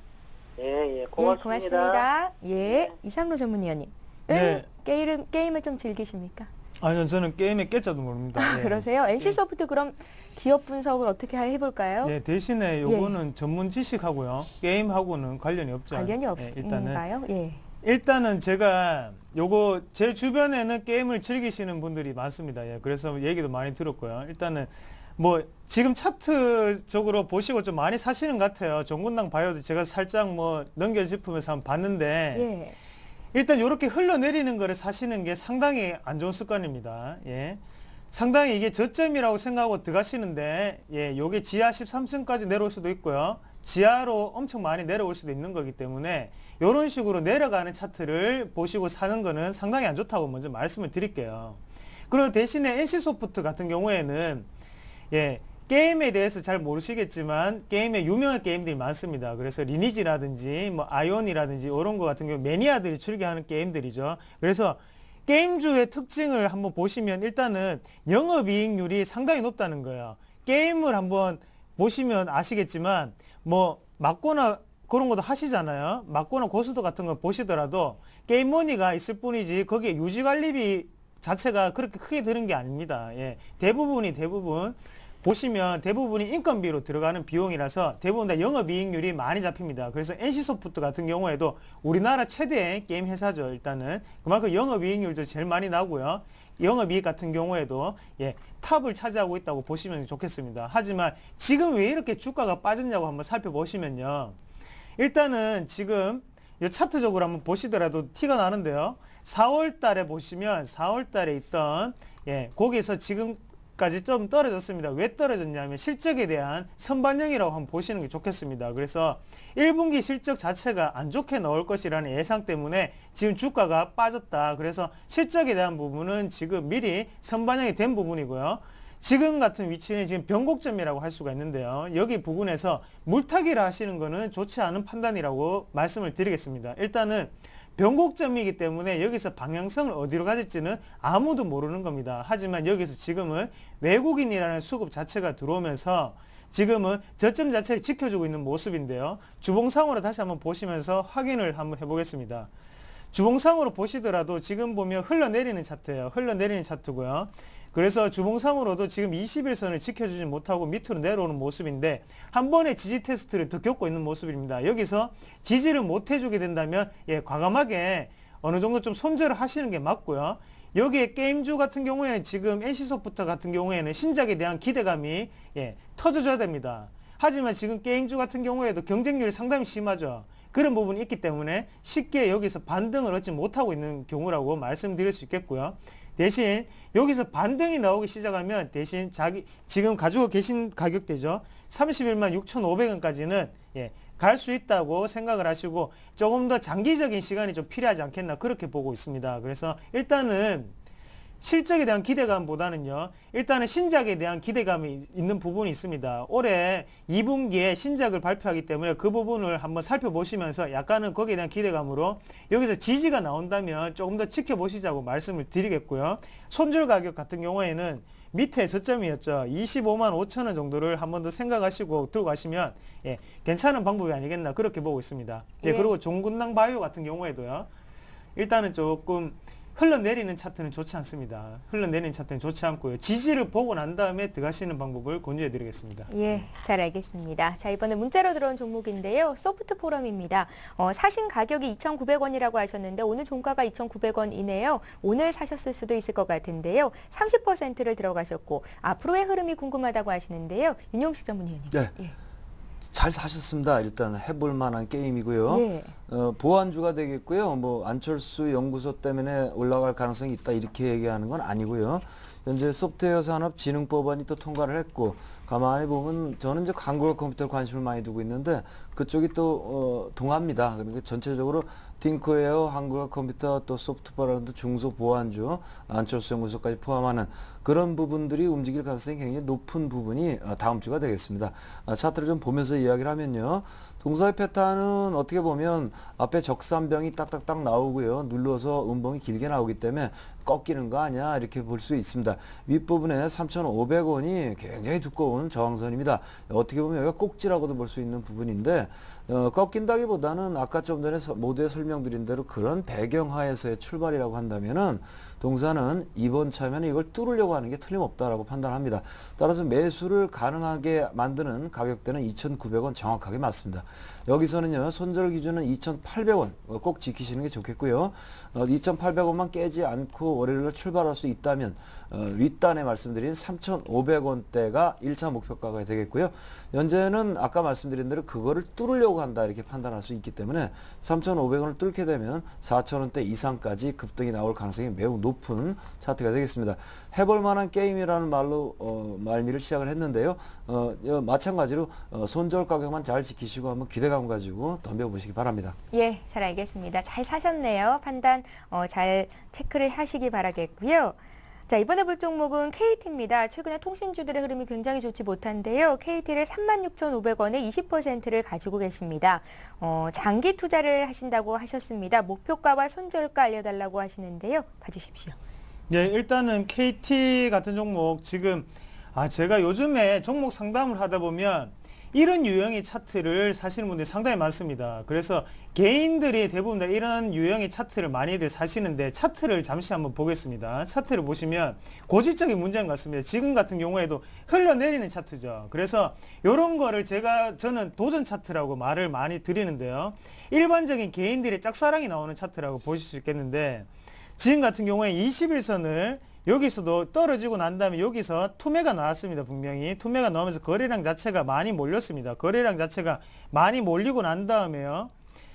예, 예. 예, 고맙습니다. 고맙습니다. 예, 네. 이상로 전문위원님. 은 네. 게임, 게임을 좀 즐기십니까? 아니요, 저는 게임에 깨자도 모릅니다. 아, 예. 그러세요? 엔씨소프트 그럼 기업 분석을 어떻게 해볼까요? 예, 대신에 요거는 전문 지식하고요. 게임하고는 관련이 없죠. 관련이 예, 일단은 없는가요? 예. 일단은 제가 요거 제 주변에는 게임을 즐기시는 분들이 많습니다. 예, 그래서 얘기도 많이 들었고요. 일단은 뭐 지금 차트적으로 보시고 좀 많이 사시는 것 같아요. 종근당 바이오도 제가 살짝 뭐 넘겨짚으면서 한번 봤는데 예. 일단 이렇게 흘러내리는 거를 사시는 게 상당히 안 좋은 습관입니다. 예. 상당히 이게 저점이라고 생각하고 들어가시는데, 예, 요게 지하 십삼 층까지 내려올 수도 있고요. 지하로 엄청 많이 내려올 수도 있는 거기 때문에, 이런 식으로 내려가는 차트를 보시고 사는 거는 상당히 안 좋다고 먼저 말씀을 드릴게요. 그리고 대신에 엔씨소프트 같은 경우에는, 예, 게임에 대해서 잘 모르시겠지만 게임에 유명한 게임들이 많습니다. 그래서 리니지라든지 뭐 아이온이라든지 이런 거 같은 경우 매니아들이 즐겨하는 게임들이죠. 그래서 게임주의 특징을 한번 보시면 일단은 영업이익률이 상당히 높다는 거예요. 게임을 한번 보시면 아시겠지만 뭐 맞거나 그런 것도 하시잖아요. 맞거나 고수도 같은 거 보시더라도 게임머니가 있을 뿐이지 거기에 유지관리비 자체가 그렇게 크게 드는 게 아닙니다. 예, 대부분이 대부분 보시면 대부분이 인건비로 들어가는 비용이라서 대부분 다 영업이익률이 많이 잡힙니다. 그래서 엔씨소프트 같은 경우에도 우리나라 최대의 게임 회사죠. 일단은 그만큼 영업이익률도 제일 많이 나고요. 영업이익 같은 경우에도 예, 탑을 차지하고 있다고 보시면 좋겠습니다. 하지만 지금 왜 이렇게 주가가 빠졌냐고 한번 살펴보시면요. 일단은 지금 이 차트적으로 한번 보시더라도 티가 나는데요. 사월 달에 보시면 사월 달에 있던 예, 거기에서 지금 까지 좀 떨어졌습니다. 왜 떨어졌냐면 실적에 대한 선반영이라고 한번 보시는 게 좋겠습니다. 그래서 일 분기 실적 자체가 안 좋게 나올 것이라는 예상 때문에 지금 주가가 빠졌다. 그래서 실적에 대한 부분은 지금 미리 선반영이 된 부분이고요. 지금 같은 위치는 지금 변곡점이라고 할 수가 있는데요. 여기 부분에서 물타기를 하시는 거는 좋지 않은 판단이라고 말씀을 드리겠습니다. 일단은 변곡점이기 때문에 여기서 방향성을 어디로 가질지는 아무도 모르는 겁니다. 하지만 여기서 지금은 외국인이라는 수급 자체가 들어오면서 지금은 저점 자체를 지켜주고 있는 모습인데요. 주봉상으로 다시 한번 보시면서 확인을 한번 해보겠습니다. 주봉상으로 보시더라도 지금 보면 흘러내리는 차트예요. 흘러내리는 차트고요. 그래서 주봉상으로도 지금 이십 일선을 지켜주지 못하고 밑으로 내려오는 모습인데 한 번의 지지 테스트를 더 겪고 있는 모습입니다. 여기서 지지를 못 해주게 된다면 예, 과감하게 어느 정도 좀 손절을 하시는 게 맞고요. 여기에 게임주 같은 경우에는 지금 엔씨소프트 같은 경우에는 신작에 대한 기대감이 예, 터져줘야 됩니다. 하지만 지금 게임주 같은 경우에도 경쟁률이 상당히 심하죠. 그런 부분이 있기 때문에 쉽게 여기서 반등을 얻지 못하고 있는 경우라고 말씀드릴 수 있겠고요. 대신 여기서 반등이 나오기 시작하면 대신 자기 지금 가지고 계신 가격대죠. 삼십일만 육천오백 원까지는 예, 갈 수 있다고 생각을 하시고 조금 더 장기적인 시간이 좀 필요하지 않겠나 그렇게 보고 있습니다. 그래서 일단은 실적에 대한 기대감보다는요. 일단은 신작에 대한 기대감이 있는 부분이 있습니다. 올해 이 분기에 신작을 발표하기 때문에 그 부분을 한번 살펴보시면서 약간은 거기에 대한 기대감으로 여기서 지지가 나온다면 조금 더 지켜보시자고 말씀을 드리겠고요. 손절 가격 같은 경우에는 밑에 저점이었죠. 이십오만 오천 원 정도를 한 번 더 생각하시고 들고 가시면 예, 괜찮은 방법이 아니겠나 그렇게 보고 있습니다. 예, 예. 그리고 종군당 바이오 같은 경우에도요. 일단은 조금 흘러내리는 차트는 좋지 않습니다. 흘러내리는 차트는 좋지 않고요. 지지를 보고 난 다음에 들어가시는 방법을 권유해 드리겠습니다. 예, 잘 알겠습니다. 자, 이번에 문자로 들어온 종목인데요. 소프트 포럼입니다. 어, 사신 가격이 이천구백 원이라고 하셨는데 오늘 종가가 이천구백 원이네요. 오늘 사셨을 수도 있을 것 같은데요. 삼십 퍼센트를 들어가셨고 앞으로의 흐름이 궁금하다고 하시는데요. 윤용식 전문위원님. 네. 예. 잘 사셨습니다. 일단 해볼 만한 게임이고요. 예. 어, 보완주가 되겠고요. 뭐 안철수 연구소 때문에 올라갈 가능성이 있다 이렇게 얘기하는 건 아니고요. 현재 소프트웨어 산업 진흥법안이 또 통과를 했고 가만히 보면 저는 이제 한국어 컴퓨터 관심을 많이 두고 있는데 그쪽이 또 어, 동합니다. 그러니까 전체적으로 팅커웨어, 한국어 컴퓨터 또 소프트웨어라도 중소 보완주, 안철수 연구소까지 포함하는 그런 부분들이 움직일 가능성이 굉장히 높은 부분이 어, 다음 주가 되겠습니다. 어, 차트를 좀 보면서 이야기를 하면요. 동사의 패턴은 어떻게 보면 앞에 적산병이 딱딱딱 나오고요. 눌러서 음봉이 길게 나오기 때문에 꺾이는 거 아니야 이렇게 볼 수 있습니다. 윗부분에 삼천오백 원이 굉장히 두꺼운 저항선입니다. 어떻게 보면 여기가 꼭지라고도 볼 수 있는 부분인데 어, 꺾인다기보다는 아까 좀 전에 서, 모두에 설명드린 대로 그런 배경하에서의 출발이라고 한다면은 동사는 이번 차면 이걸 뚫으려고 하는 게 틀림없다라고 판단합니다. 따라서 매수를 가능하게 만드는 가격대는 이천구백 원 정확하게 맞습니다. 여기서는요 손절 기준은 이천팔백 원 꼭 지키시는 게 좋겠고요. 어, 이천팔백 원만 깨지 않고 월요일날 출발할 수 있다면 어, 윗단에 말씀드린 삼천오백 원대가 일 차 목표가가 되겠고요. 현재는 아까 말씀드린 대로 그거를 뚫으려고 한다 이렇게 판단할 수 있기 때문에 삼천오백 원을 뚫게 되면 사천 원대 이상까지 급등이 나올 가능성이 매우 높은 차트가 되겠습니다. 해볼 만한 게임이라는 말로 어, 말미를 시작을 했는데요. 어, 마찬가지로 어, 손절 가격만 잘 지키시고 한번 기대감 가지고 덤벼보시기 바랍니다. 예, 잘 알겠습니다. 잘 사셨네요. 판단 어, 잘 체크를 하시기 바라겠고요. 자, 이번에 볼 종목은 케이티입니다. 최근에 통신주들의 흐름이 굉장히 좋지 못한데요. 케이티를 삼만 육천오백 원에 이십 퍼센트를 가지고 계십니다. 어, 장기 투자를 하신다고 하셨습니다. 목표가와 손절가 알려달라고 하시는데요. 봐주십시오. 네, 일단은 케이티 같은 종목 지금 아 제가 요즘에 종목 상담을 하다 보면 이런 유형의 차트를 사시는 분들이 상당히 많습니다. 그래서 개인들이 대부분 다 이런 유형의 차트를 많이들 사시는데 차트를 잠시 한번 보겠습니다. 차트를 보시면 고질적인 문제인 것 같습니다. 지금 같은 경우에도 흘러내리는 차트죠. 그래서 이런 거를 제가 저는 도전 차트라고 말을 많이 드리는데요. 일반적인 개인들의 짝사랑이 나오는 차트라고 보실 수 있겠는데 지금 같은 경우에 이십 일선을 여기서도 떨어지고 난 다음에 여기서 투매가 나왔습니다. 분명히 투매가 나오면서 거래량 자체가 많이 몰렸습니다. 거래량 자체가 많이 몰리고 난 다음에요.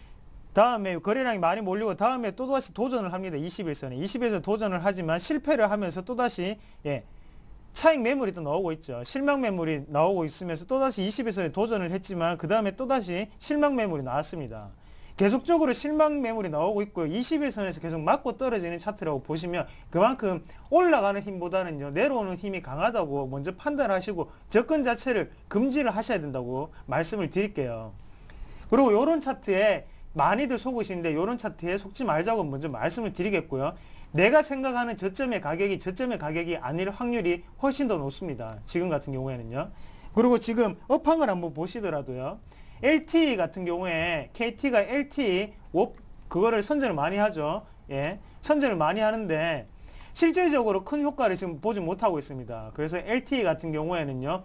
다음에 거래량이 많이 몰리고 다음에 또다시 도전을 합니다. 이십 일선에 이십 일선 도전을 하지만 실패를 하면서 또다시 예, 차익 매물이 또 나오고 있죠. 실망 매물이 나오고 있으면서 또다시 이십 일선에 도전을 했지만 그 다음에 또다시 실망 매물이 나왔습니다. 계속적으로 실망 매물이 나오고 있고요. 이십 일선에서 계속 맞고 떨어지는 차트라고 보시면 그만큼 올라가는 힘보다는요. 내려오는 힘이 강하다고 먼저 판단하시고 접근 자체를 금지를 하셔야 된다고 말씀을 드릴게요. 그리고 이런 차트에 많이들 속으시는데 이런 차트에 속지 말자고 먼저 말씀을 드리겠고요. 내가 생각하는 저점의 가격이 저점의 가격이 아닐 확률이 훨씬 더 높습니다. 지금 같은 경우에는요. 그리고 지금 업한 걸 한번 보시더라도요. 엘티이 같은 경우에 케이티가 엘티이 그거를 선전을 많이 하죠. 예, 선전을 많이 하는데 실질적으로 큰 효과를 지금 보지 못하고 있습니다. 그래서 엘티이 같은 경우에는요.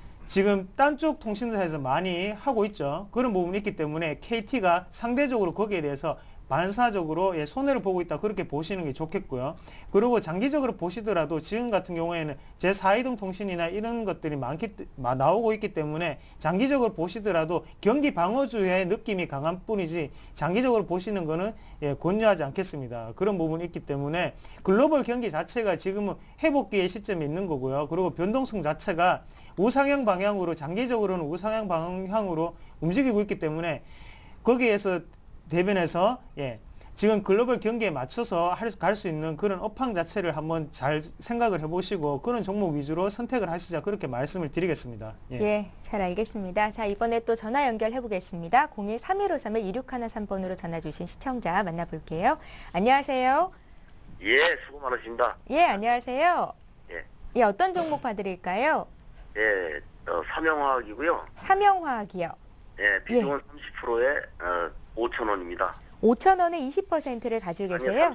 지금 딴 쪽 통신사에서 많이 하고 있죠. 그런 부분이 있기 때문에 케이티가 상대적으로 거기에 대해서 반사적으로 예, 손해를 보고 있다 그렇게 보시는 게 좋겠고요. 그리고 장기적으로 보시더라도 지금 같은 경우에는 제사이동 통신이나 이런 것들이 많기 나오고 있기 때문에 장기적으로 보시더라도 경기 방어주의 느낌이 강한 뿐이지 장기적으로 보시는 거는 예, 권유하지 않겠습니다. 그런 부분이 있기 때문에 글로벌 경기 자체가 지금은 회복기의 시점이 있는 거고요. 그리고 변동성 자체가 우상향 방향으로 장기적으로는 우상향 방향으로 움직이고 있기 때문에 거기에서 대변해서 예, 지금 글로벌 경기에 맞춰서 갈 수 있는 그런 업황 자체를 한번 잘 생각을 해보시고 그런 종목 위주로 선택을 하시자 그렇게 말씀을 드리겠습니다. 예, 예, 잘 알겠습니다. 자, 이번에 또 전화 연결해 보겠습니다. 공일 삼일오삼 일육일삼 번으로 전화 주신 시청자 만나볼게요. 안녕하세요. 예, 수고 많으십니다. 예, 안녕하세요. 예. 예, 어떤 종목 봐드릴까요? 예, 어, 삼형화학이고요. 삼형화학이요. 예, 비중은 삼십 퍼센트에 어, 오천 원입니다. 오천 원에 이십 퍼센트를 가지고 계세요?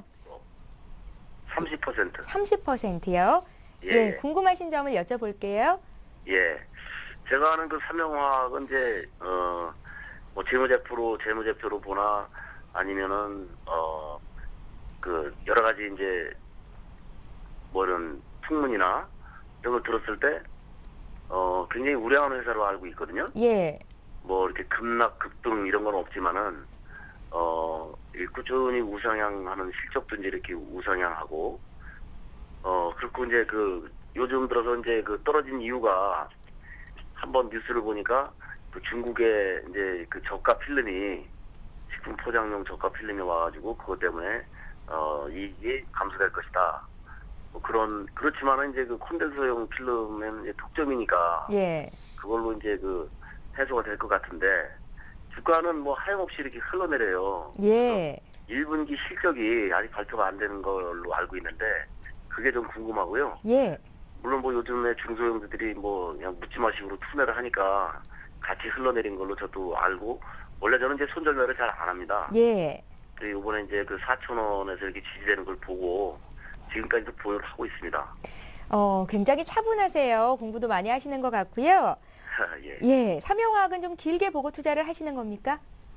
삼십 퍼센트. 삼십 퍼센트요? 예. 예, 궁금하신 점을 여쭤볼게요. 예. 제가 아는 그 삼형화학은 이제 어, 뭐 재무제표로 재무제표로 보나 아니면은 어, 그 여러 가지 이제 뭐 이런 풍문이나 이런 걸 들었을 때 어, 굉장히 우량한 회사로 알고 있거든요. 예, 뭐 이렇게 급락 급등 이런 건 없지만은 어 이 꾸준히 우상향하는 실적도 이제 이렇게 우상향하고 어 그리고 이제 그 요즘 들어서 이제 그 떨어진 이유가 한번 뉴스를 보니까 그 중국의 이제 그 저가 필름이 식품 포장용 저가 필름이 와가지고 그것 때문에 어 이익이 감소될 것이다. 뭐 그런 그렇지만은 이제 그 콘덴서용 필름은 이제 독점이니까 예, 그걸로 이제 그 해소가 될 것 같은데 주가는 뭐 하염없이 이렇게 흘러내려요. 예, 일 분기 실적이 아직 발표가 안 되는 걸로 알고 있는데 그게 좀 궁금하고요. 예, 물론 뭐 요즘에 중소형주들이 뭐 그냥 묻지마식으로 투매를 하니까 같이 흘러내린 걸로 저도 알고 원래 저는 이제 손절매를 잘 안 합니다. 예. 근데 이번에 이제 그 사천 원에서 이렇게 지지되는 걸 보고 지금까지도 보유를 하고 있습니다. 어, 굉장히 차분하세요. 공부도 많이 하시는 것 같고요. 예. 예, 삼형화학은 좀 길게 보고 투자를 하시는 겁니까?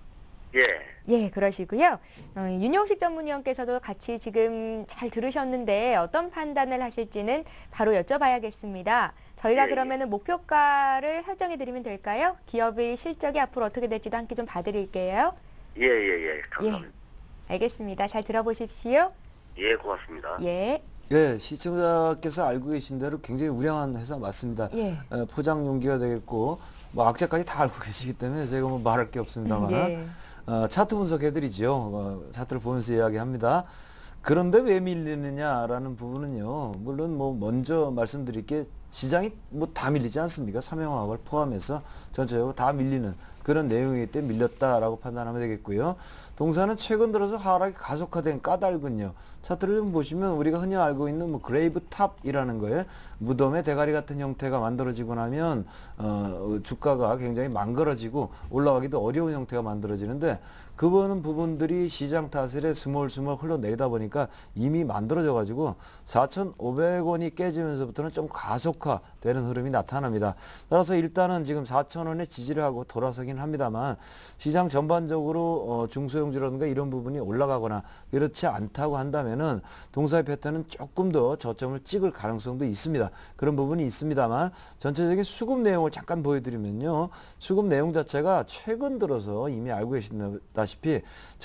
예. 예, 그러시고요. 어, 윤용식 전문위원께서도 같이 지금 잘 들으셨는데 어떤 판단을 하실지는 바로 여쭤봐야겠습니다. 저희가 예, 그러면은 목표가를 설정해 드리면 될까요? 기업의 실적이 앞으로 어떻게 될지도 함께 좀 봐드릴게요. 예, 예, 예. 감사합니다. 알겠습니다. 잘 들어보십시오. 예, 고맙습니다. 예, 예, 시청자께서 알고 계신 대로 굉장히 우량한 회사 맞습니다. 예. 어, 포장 용기가 되겠고 뭐 악재까지 다 알고 계시기 때문에 제가 뭐 말할 게 없습니다만 예. 어, 차트 분석해드리죠. 어, 차트를 보면서 이야기합니다. 그런데 왜 밀리느냐라는 부분은요. 물론 뭐 먼저 말씀드릴 게 시장이 뭐 다 밀리지 않습니까? 삼형화학을 포함해서 전체적으로 다 밀리는 그런 내용이기 때문에 밀렸다라고 판단하면 되겠고요. 동사는 최근 들어서 하락이 가속화된 까닭은요. 차트를 좀 보시면 우리가 흔히 알고 있는 뭐 그레이브 탑이라는 거에 무덤의 대가리 같은 형태가 만들어지고 나면 어, 주가가 굉장히 망가러지고 올라가기도 어려운 형태가 만들어지는데 그거는 부분들이 시장 타슬에 스멀스멀 흘러내리다 보니까 이미 만들어져 가지고 사천오백 원이 깨지면서부터는 좀 가속화되는 흐름이 나타납니다. 따라서 일단은 지금 사천 원에 지지를 하고 돌아서긴 합니다만 시장 전반적으로 어, 중소형주라든가 이런 부분이 올라가거나 이렇지 않다고 한다면은 동사의 패턴은 조금 더 저점을 찍을 가능성도 있습니다. 그런 부분이 있습니다만 전체적인 수급 내용을 잠깐 보여드리면요. 수급 내용 자체가 최근 들어서 이미 알고 계시다시피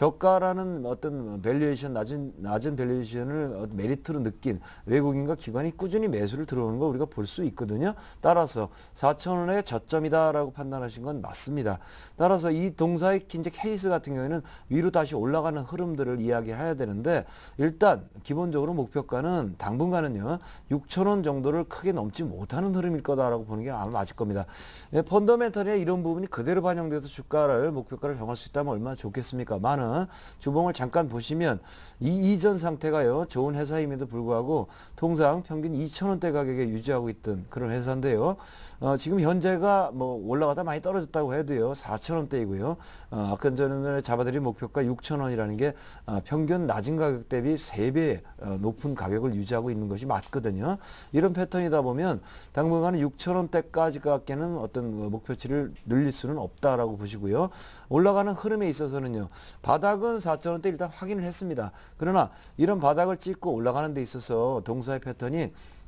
저가라는 어떤 밸류에이션 낮은 낮은 밸류에이션을 메리트로 느낀 외국인과 기관이 꾸준히 매수를 들어오는 거 우리가 볼 수 있거든요. 따라서 사천 원의 저점이다라고 판단하신 건 맞습니다. 따라서 이 동사의 이제 케이스 같은 경우에는 위로 다시 올라가는 흐름들을 이야기해야 되는데 일단 기본적으로 목표가는 당분간은요 육천 원 정도를 크게 넘지 못하는 흐름일 거다라고 보는 게 아마 맞을 겁니다. 예, 펀더멘털의 이런 부분이 그대로 반영돼서 주가를 목표가를 정할 수 있다면 얼마나 좋겠습니까? 많은 주봉을 잠깐 보시면 이 이전 상태가요 좋은 회사임에도 불구하고 통상 평균 이천 원대 가격에 유지하고 있던 그런 회사인데요. 어, 지금 현재가 뭐 올라가다 많이 떨어졌다고 해도요 사천 원대이고요. 어, 아까 전에 잡아드린 목표가 육천 원이라는 게 어, 평균 낮은 가격 대비 세 배 어, 높은 가격을 유지하고 있는 것이 맞거든요. 이런 패턴이다 보면 당분간은 육천 원대까지밖에는 어떤 목표치를 늘릴 수는 없다라고 보시고요. 올라가는 흐름에 있어서는요. 바닥은 사천 원대 일단 확인을 했습니다. 그러나 이런 바닥을 찍고 올라가는 데 있어서 동사의 패턴이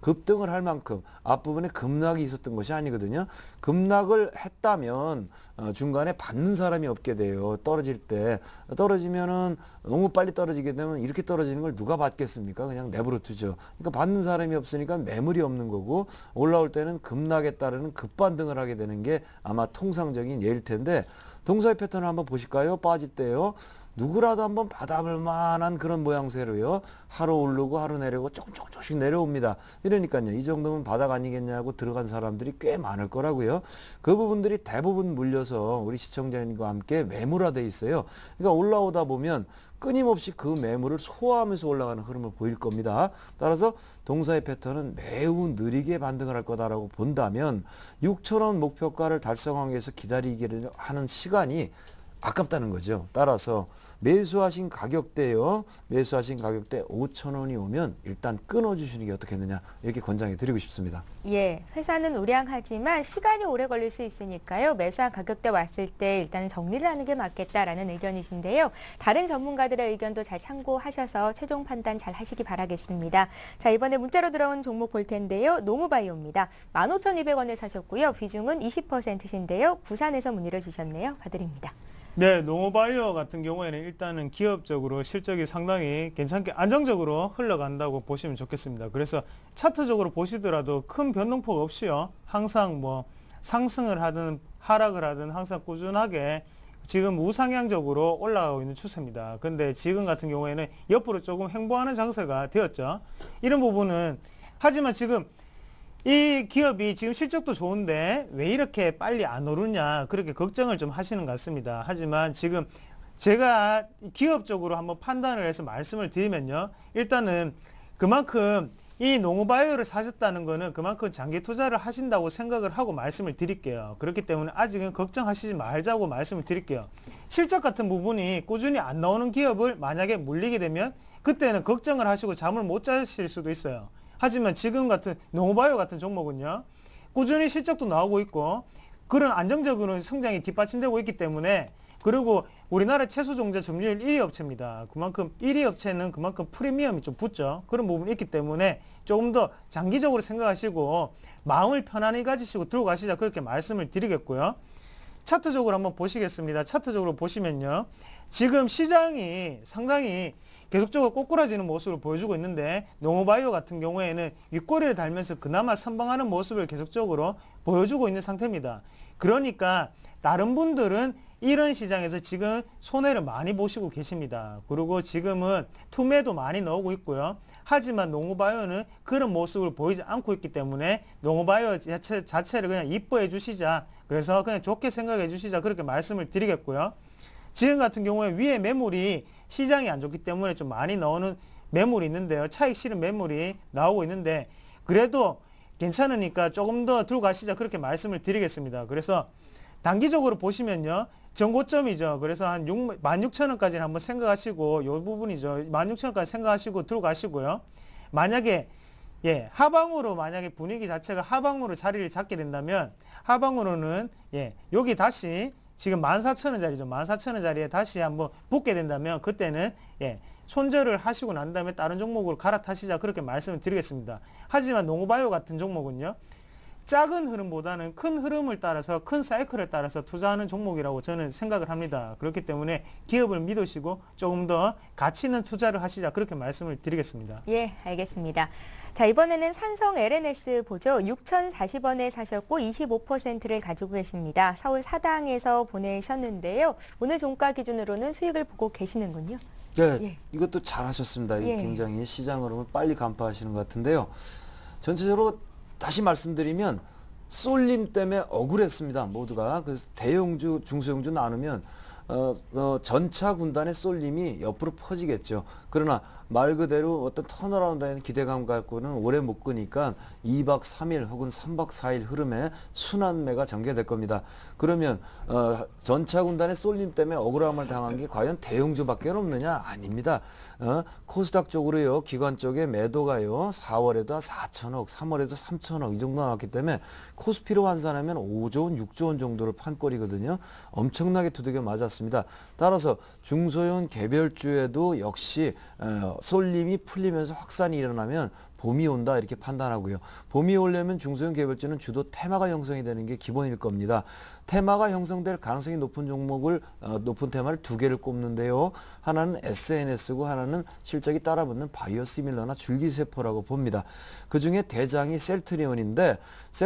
급등을 할 만큼 앞부분에 급락이 있었던 것이 아니거든요. 급락을 했다면 어, 중간에 받는 사람이 없게 돼요. 떨어질 때. 떨어지면은 너무 빨리 떨어지게 되면 이렇게 떨어지는 걸 누가 받겠습니까? 그냥 내버려 두죠. 그러니까 받는 사람이 없으니까 매물이 없는 거고, 올라올 때는 급락에 따르는 급반등을 하게 되는 게 아마 통상적인 예일 텐데, 동사의 패턴을 한번 보실까요? 빠질 때요. 누구라도 한번 받아볼 만한 그런 모양새로요. 하루 오르고 하루 내려오고 조금 조금 조금씩 내려옵니다. 이러니까요. 이 정도면 바닥 아니겠냐고 들어간 사람들이 꽤 많을 거라고요. 그 부분들이 대부분 물려서 우리 시청자님과 함께 매물화돼 있어요. 그러니까 올라오다 보면 끊임없이 그 매물을 소화하면서 올라가는 흐름을 보일 겁니다. 따라서 동사의 패턴은 매우 느리게 반등을 할 거다라고 본다면 육천 원 목표가를 달성하기 위해서 기다리기를 하는 시간이 아깝다는 거죠. 따라서 매수하신 가격대요. 매수하신 가격대 오천 원이 오면 일단 끊어주시는 게 어떻겠느냐, 이렇게 권장해 드리고 싶습니다. 예, 회사는 우량하지만 시간이 오래 걸릴 수 있으니까요. 매수한 가격대 왔을 때 일단 정리를 하는 게 맞겠다라는 의견이신데요. 다른 전문가들의 의견도 잘 참고하셔서 최종 판단 잘 하시기 바라겠습니다. 자, 이번에 문자로 들어온 종목 볼 텐데요. 농우바이오입니다. 만 오천이백 원에 사셨고요. 비중은 이십 퍼센트신데요. 부산에서 문의를 주셨네요. 봐드립니다. 네, 농어바이오 같은 경우에는 일단은 기업적으로 실적이 상당히 괜찮게 안정적으로 흘러간다고 보시면 좋겠습니다. 그래서 차트적으로 보시더라도 큰 변동폭 없이요. 항상 뭐 상승을 하든 하락을 하든 항상 꾸준하게 지금 우상향적으로 올라가고 있는 추세입니다. 근데 지금 같은 경우에는 옆으로 조금 횡보하는 장세가 되었죠. 이런 부분은 하지만 지금 이 기업이 지금 실적도 좋은데 왜 이렇게 빨리 안 오르냐, 그렇게 걱정을 좀 하시는 것 같습니다. 하지만 지금 제가 기업적으로 한번 판단을 해서 말씀을 드리면요. 일단은 그만큼 이 농우바이오를 사셨다는 거는 그만큼 장기 투자를 하신다고 생각을 하고 말씀을 드릴게요. 그렇기 때문에 아직은 걱정하시지 말자고 말씀을 드릴게요. 실적 같은 부분이 꾸준히 안 나오는 기업을 만약에 물리게 되면 그때는 걱정을 하시고 잠을 못 자실 수도 있어요. 하지만 지금 같은 농우바이오 같은 종목은요, 꾸준히 실적도 나오고 있고 그런 안정적으로 성장이 뒷받침되고 있기 때문에, 그리고 우리나라 채소종자 점유율 일 위 업체입니다. 그만큼 일 위 업체는 그만큼 프리미엄이 좀 붙죠. 그런 부분이 있기 때문에 조금 더 장기적으로 생각하시고 마음을 편안히 가지시고 들고 가시자, 그렇게 말씀을 드리겠고요. 차트적으로 한번 보시겠습니다. 차트적으로 보시면요, 지금 시장이 상당히 계속적으로 꼬꾸라지는 모습을 보여주고 있는데, 농우바이오 같은 경우에는 윗꼬리를 달면서 그나마 선방하는 모습을 계속적으로 보여주고 있는 상태입니다. 그러니까 다른 분들은 이런 시장에서 지금 손해를 많이 보시고 계십니다. 그리고 지금은 투매도 많이 나오고 있고요. 하지만 농우바이오는 그런 모습을 보이지 않고 있기 때문에 농우바이오 자체, 자체를 그냥 이뻐해 주시자, 그래서 그냥 좋게 생각해 주시자, 그렇게 말씀을 드리겠고요. 지금 같은 경우에 위에 매물이 시장이 안 좋기 때문에 좀 많이 나오는 매물이 있는데요. 차익 실은 매물이 나오고 있는데 그래도 괜찮으니까 조금 더 들고 가시자, 그렇게 말씀을 드리겠습니다. 그래서 단기적으로 보시면요, 전고점이죠. 그래서 한 만 육천 원까지는 한번 생각하시고, 이 부분이죠. 만 육천 원까지 생각하시고 들고 가시고요. 만약에 예, 하방으로 만약에 분위기 자체가 하방으로 자리를 잡게 된다면 하방으로는 예, 여기 다시 지금 만 사천 원짜리죠. 만 사천 원짜리에 다시 한번 붙게 된다면 그때는 예, 손절을 하시고 난 다음에 다른 종목으로 갈아타시자, 그렇게 말씀을 드리겠습니다. 하지만 농우바이오 같은 종목은요, 작은 흐름보다는 큰 흐름을 따라서, 큰 사이클을 따라서 투자하는 종목이라고 저는 생각을 합니다. 그렇기 때문에 기업을 믿으시고 조금 더 가치 있는 투자를 하시자, 그렇게 말씀을 드리겠습니다. 예, 알겠습니다. 자, 이번에는 산성 엘엔에스 보죠. 육천사십 원에 사셨고 이십오 퍼센트를 가지고 계십니다. 서울 사당에서 보내셨는데요. 오늘 종가 기준으로는 수익을 보고 계시는군요. 네, 예. 이것도 잘하셨습니다. 예. 굉장히 시장 흐름을 빨리 간파하시는 것 같은데요. 전체적으로 다시 말씀드리면 쏠림 때문에 억울했습니다. 모두가. 그래서 대형주, 중소형주 나누면 어, 어, 전차 군단의 쏠림이 옆으로 퍼지겠죠. 그러나 말 그대로 어떤 턴어라운드에는 기대감 갖고는 오래 못 끄니까 이 박 삼 일 혹은 삼 박 사 일 흐름에 순환매가 전개될 겁니다. 그러면 어, 전차 군단의 쏠림 때문에 억울함을 당한 게 과연 대형주밖에 없느냐? 아닙니다. 어, 코스닥 쪽으로요, 기관 쪽에 매도가요, 사월에도 사천억, 삼월에도 삼천억 이 정도 나왔기 때문에 코스피로 환산하면 오조 원, 육조 원 정도를 판꼴이거든요. 엄청나게 두들겨 맞았습니다. 따라서 중소형 개별주에도 역시 어, 쏠림이 풀리면서 확산이 일어나면 봄이 온다 이렇게 판단하고요. 봄이 오려면 중소형 개별주는 주도 테마가 형성이 되는 게 기본일 겁니다. 테마가 형성될 가능성이 높은 종목을 어, 높은 테마를 두 개를 꼽는데요. 하나는 에스엔에스고 하나는 실적이 따라붙는 바이오시밀러나 줄기세포라고 봅니다. 그중에 대장이 셀트리온인데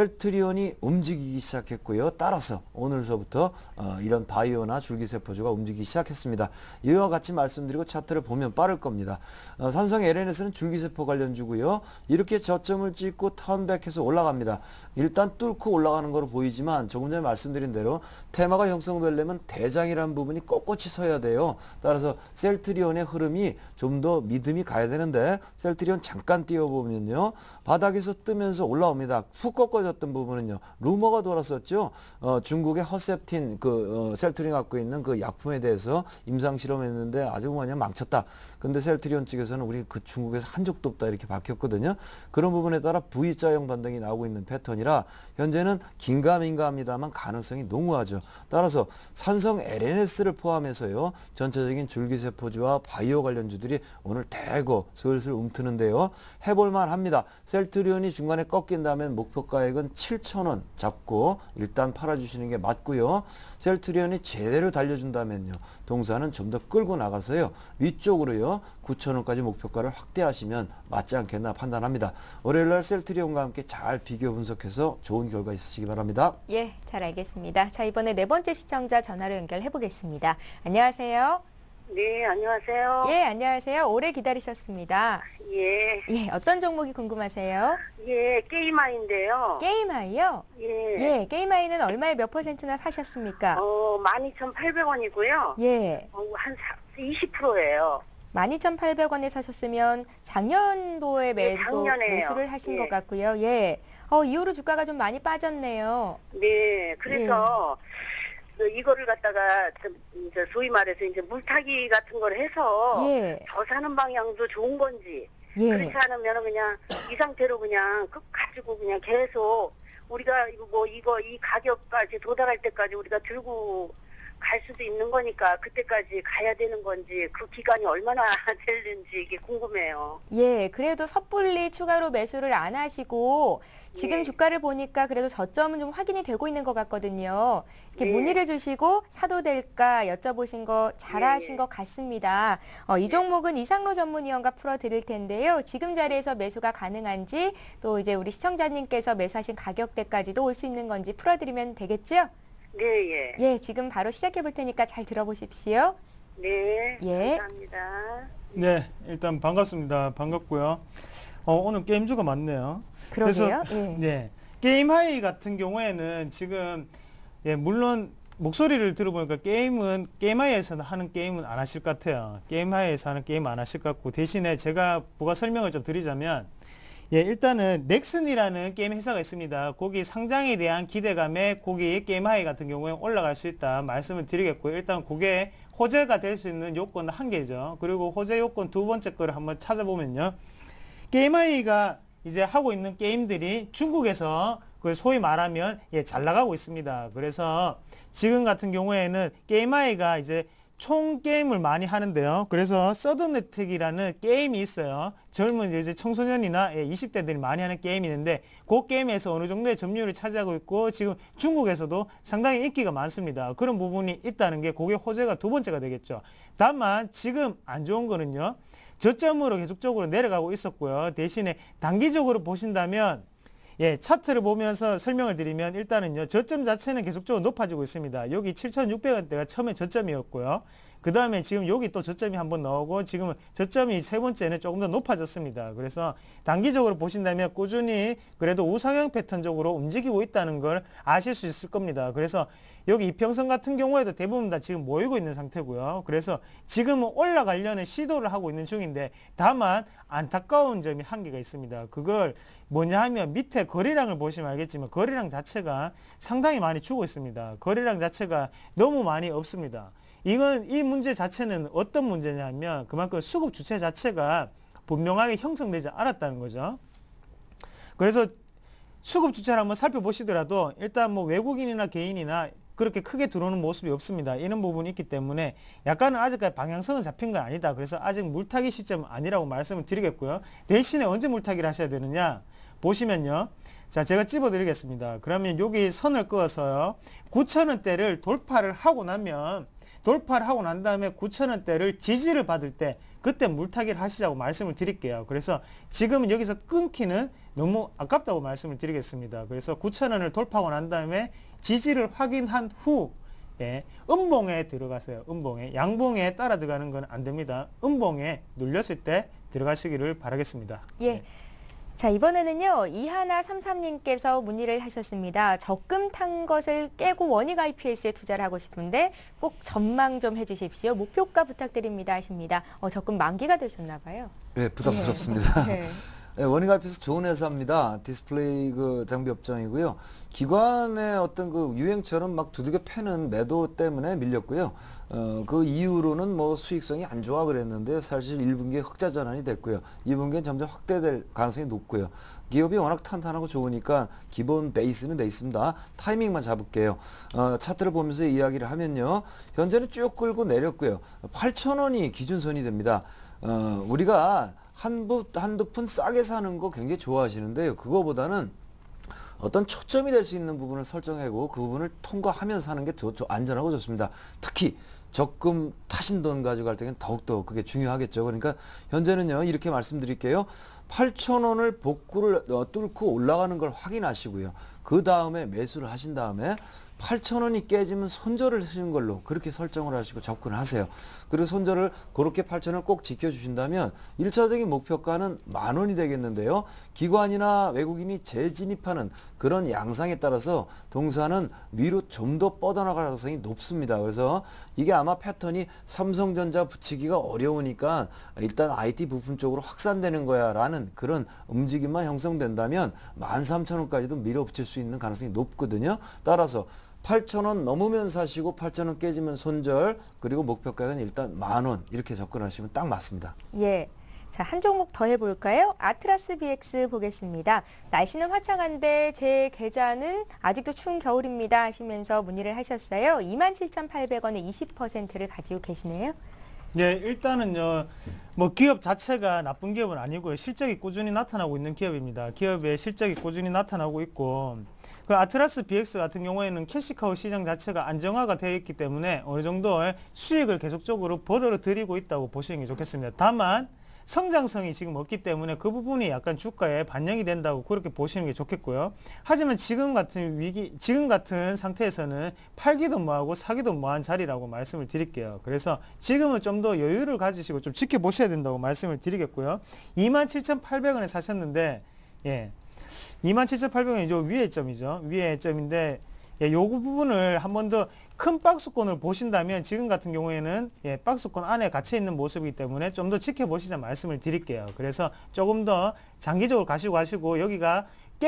셀트리온이 움직이기 시작했고요. 따라서 오늘서부터 어, 이런 바이오나 줄기세포주가 움직이기 시작했습니다. 이와 같이 말씀드리고 차트를 보면 빠를 겁니다. 어, 삼성 엘엔에스는 줄기세포 관련주고요. 이렇게 저점을 찍고 턴백해서 올라갑니다. 일단 뚫고 올라가는 거로 보이지만 조금 전에 말씀드린 대로 테마가 형성되려면 대장이라는 부분이 꼿꼿이 서야 돼요. 따라서 셀트리온의 흐름이 좀 더 믿음이 가야 되는데 셀트리온 잠깐 띄워보면요. 바닥에서 뜨면서 올라옵니다. 푹 꺾어졌던 부분은요. 루머가 돌았었죠. 어, 중국의 허셉틴 그 어, 셀트리온 갖고 있는 그 약품에 대해서 임상 실험했는데 아주 그냥 망쳤다. 근데 셀트리온 측에서는 우리 그 중국에서 한 적도 없다 이렇게 박혔거든요. 그런 부분에 따라 V자형 반등이 나오고 있는 패턴이라 현재는 긴가민가합니다만 가능성이 농후하죠. 따라서 삼성 엘엔에스를 포함해서요. 전체적인 줄기세포주와 바이오 관련주들이 오늘 대거 슬슬 움트는데요. 해볼만 합니다. 셀트리온이 중간에 꺾인다면 목표가액은 칠천 원 잡고 일단 팔아주시는 게 맞고요. 셀트리온이 제대로 달려준다면요. 동사는 좀 더 끌고 나가서요. 위쪽으로요. 구천 원까지 목표가를 확대하시면 맞지 않겠나 판단합니다. 월요일날 셀트리온과 함께 잘 비교 분석해서 좋은 결과 있으시기 바랍니다. 예, 잘 알겠습니다. 자, 이번에 네 번째 시청자 전화로 연결해 보겠습니다. 안녕하세요. 네, 안녕하세요. 예, 안녕하세요. 오래 기다리셨습니다. 예, 예, 어떤 종목이 궁금하세요? 예, 게임아인데요. 게임아이요? 예, 예, 게임아이는 얼마에 몇 퍼센트나 사셨습니까? 어, 만 이천팔백 원이고요. 예, 어, 한 이십 퍼센트예요. 만 이천팔백 원에 사셨으면 작년도에 예, 매수, 작년에요. 매수를 하신 예. 것 같고요. 예, 어, 이후로 주가가 좀 많이 빠졌네요. 네, 그래서 그 이거를 갖다가 좀 이제 소위 말해서 이제 물타기 같은 걸 해서 예, 더 사는 방향도 좋은 건지 예, 그렇지 않으면 그냥 이 상태로 그냥 끝 가지고 그냥 계속 우리가 이거 뭐 이거 이 가격까지 도달할 때까지 우리가 들고 갈 수도 있는 거니까 그때까지 가야 되는 건지 그 기간이 얼마나 될는지 이게 궁금해요. 예, 그래도 섣불리 추가로 매수를 안 하시고 지금 예. 주가를 보니까 그래도 저점은 좀 확인이 되고 있는 것 같거든요. 이렇게 예. 문의를 주시고 사도 될까 여쭤보신 거 잘하신 예. 것 같습니다. 어, 이 종목은 이상로 전문위원과 풀어드릴 텐데요. 지금 자리에서 매수가 가능한지 또 이제 우리 시청자님께서 매수하신 가격대까지도 올 수 있는 건지 풀어드리면 되겠죠? 네, 예. 예, 지금 바로 시작해 볼 테니까 잘 들어보십시오. 네, 예. 감사합니다. 네, 일단 반갑습니다. 반갑고요. 어, 오늘 게임주가 많네요. 그러게요. 그래서, 예. 네, 게임 하이 같은 경우에는 지금 예, 물론 목소리를 들어보니까 게임은 게임 하이에서 하는 게임은 안 하실 것 같아요. 게임 하이에서 하는 게임 안 하실 것 같고 대신에 제가 부가 설명을 좀 드리자면 예, 일단은 넥슨이라는 게임 회사가 있습니다. 거기 상장에 대한 기대감에 거기 게임 하이 같은 경우에 올라갈 수 있다 말씀을 드리겠고요. 일단 그게 호재가 될 수 있는 요건 한 개죠. 그리고 호재 요건 두 번째 거를 한번 찾아보면요. 게임 하이가 이제 하고 있는 게임들이 중국에서 그 소위 말하면 예, 잘 나가고 있습니다. 그래서 지금 같은 경우에는 게임 하이가 이제 총 게임을 많이 하는데요. 그래서 서든어택이라는 게임이 있어요. 젊은 이제 청소년이나 이십 대들이 많이 하는 게임이 있는데 그 게임에서 어느 정도의 점유율을 차지하고 있고 지금 중국에서도 상당히 인기가 많습니다. 그런 부분이 있다는 게 그게 호재가 두 번째가 되겠죠. 다만 지금 안 좋은 거는요. 저점으로 계속적으로 내려가고 있었고요. 대신에 단기적으로 보신다면 예, 차트를 보면서 설명을 드리면 일단은요. 저점 자체는 계속적으로 높아지고 있습니다. 여기 칠천육백 원대가 처음에 저점이었고요. 그 다음에 지금 여기 또 저점이 한번 나오고 지금은 저점이 세 번째는 조금 더 높아졌습니다. 그래서 단기적으로 보신다면 꾸준히 그래도 우상향 패턴적으로 움직이고 있다는 걸 아실 수 있을 겁니다. 그래서 여기 이평선 같은 경우에도 대부분 다 지금 모이고 있는 상태고요. 그래서 지금은 올라가려는 시도를 하고 있는 중인데 다만 안타까운 점이 한 개가 있습니다. 그걸 뭐냐 하면 밑에 거래량을 보시면 알겠지만 거래량 자체가 상당히 많이 주고 있습니다. 거래량 자체가 너무 많이 없습니다. 이건 이 문제 자체는 어떤 문제냐면 그만큼 수급 주체 자체가 분명하게 형성되지 않았다는 거죠. 그래서 수급 주체를 한번 살펴보시더라도 일단 뭐 외국인이나 개인이나 그렇게 크게 들어오는 모습이 없습니다. 이런 부분이 있기 때문에 약간은 아직까지 방향성은 잡힌 건 아니다. 그래서 아직 물타기 시점은 아니라고 말씀을 드리겠고요. 대신에 언제 물타기를 하셔야 되느냐 보시면요. 자, 제가 집어 드리겠습니다. 그러면 여기 선을 그어서요. 구천 원대를 돌파를 하고 나면 돌파를 하고 난 다음에 구천 원대를 지지를 받을 때 그때 물타기를 하시자고 말씀을 드릴게요. 그래서 지금은 여기서 끊기는 너무 아깝다고 말씀을 드리겠습니다. 그래서 구천 원을 돌파하고 난 다음에 지지를 확인한 후 예, 음봉에 들어가세요. 음봉에. 양봉에 따라 들어가는 건 안 됩니다. 음봉에 눌렸을 때 들어가시기를 바라겠습니다. 예. 예. 자, 이번에는요, 이하나삼삼님께서 문의를 하셨습니다. 적금 탄 것을 깨고 원익 아이피에스에 투자를 하고 싶은데 꼭 전망 좀 해주십시오. 목표가 부탁드립니다 하십니다. 어, 적금 만기가 되셨나 봐요. 네, 부담스럽습니다. 네. 네, 원익 아이피에스 좋은 회사입니다. 디스플레이 그 장비 업종이고요. 기관의 어떤 그 유행처럼 막 두들겨 패는 매도 때문에 밀렸고요. 어, 그 이후로는 뭐 수익성이 안 좋아 그랬는데 사실 일 분기에 흑자 전환이 됐고요. 이 분기엔 점점 확대될 가능성이 높고요. 기업이 워낙 탄탄하고 좋으니까 기본 베이스는 돼 있습니다. 타이밍만 잡을게요. 어, 차트를 보면서 이야기를 하면요. 현재는 쭉 끌고 내렸고요. 팔천 원이 기준선이 됩니다. 어, 우리가 한부, 한두 푼 싸게 사는 거 굉장히 좋아하시는데요. 그거보다는 어떤 초점이 될 수 있는 부분을 설정하고 그 부분을 통과하면서 하는 게 더, 더 안전하고 좋습니다. 특히 적금 타신 돈 가져갈 때는 더욱더 그게 중요하겠죠. 그러니까 현재는요, 이렇게 말씀드릴게요. 팔천 원을 복구를 어, 뚫고 올라가는 걸 확인하시고요. 그 다음에 매수를 하신 다음에 팔천 원이 깨지면 손절을 하시는 걸로 그렇게 설정을 하시고 접근을 하세요. 그리고 손절을 그렇게 팔천 원을 꼭 지켜주신다면 일 차적인 목표가는 만 원이 되겠는데요. 기관이나 외국인이 재진입하는 그런 양상에 따라서 동사는 위로 좀 더 뻗어나갈 가능성이 높습니다. 그래서 이게 아마 패턴이 삼성전자 붙이기가 어려우니까 일단 아이티 부품 쪽으로 확산되는 거야 라는 그런 움직임만 형성된다면 만 삼천 원까지도 밀어붙일 수 있는 가능성이 높거든요. 따라서 팔천 원 넘으면 사시고 팔천 원 깨지면 손절, 그리고 목표가는 일단 만 원 이렇게 접근하시면 딱 맞습니다. 예. 자, 한 종목 더 해볼까요? 아트라스 비엑스 보겠습니다. 날씨는 화창한데 제 계좌는 아직도 추운 겨울입니다 하시면서 문의를 하셨어요. 이만 칠천팔백 원에 이십 퍼센트를 가지고 계시네요. 네, 일단은요, 뭐 기업 자체가 나쁜 기업은 아니고요. 실적이 꾸준히 나타나고 있는 기업입니다. 기업의 실적이 꾸준히 나타나고 있고, 그 아트라스 비엑스 같은 경우에는 캐시카우 시장 자체가 안정화가 되어 있기 때문에 어느 정도 수익을 계속적으로 벌어들이고 있다고 보시는 게 좋겠습니다. 다만 성장성이 지금 없기 때문에 그 부분이 약간 주가에 반영이 된다고 그렇게 보시는 게 좋겠고요. 하지만 지금 같은 위기, 지금 같은 상태에서는 팔기도 뭐하고 사기도 뭐한 자리라고 말씀을 드릴게요. 그래서 지금은 좀 더 여유를 가지시고 좀 지켜보셔야 된다고 말씀을 드리겠고요. 이만 칠천팔백 원에 사셨는데, 예. 이만 칠천팔백 원이 요 위의 점이죠. 위의 점인데, 예, 요 부분을 한 번 더 큰 박스권을 보신다면 지금 같은 경우에는 예, 박스권 안에 갇혀 있는 모습이기 때문에 좀 더 지켜보시자 말씀을 드릴게요. 그래서 조금 더 장기적으로 가시고 가시고 여기가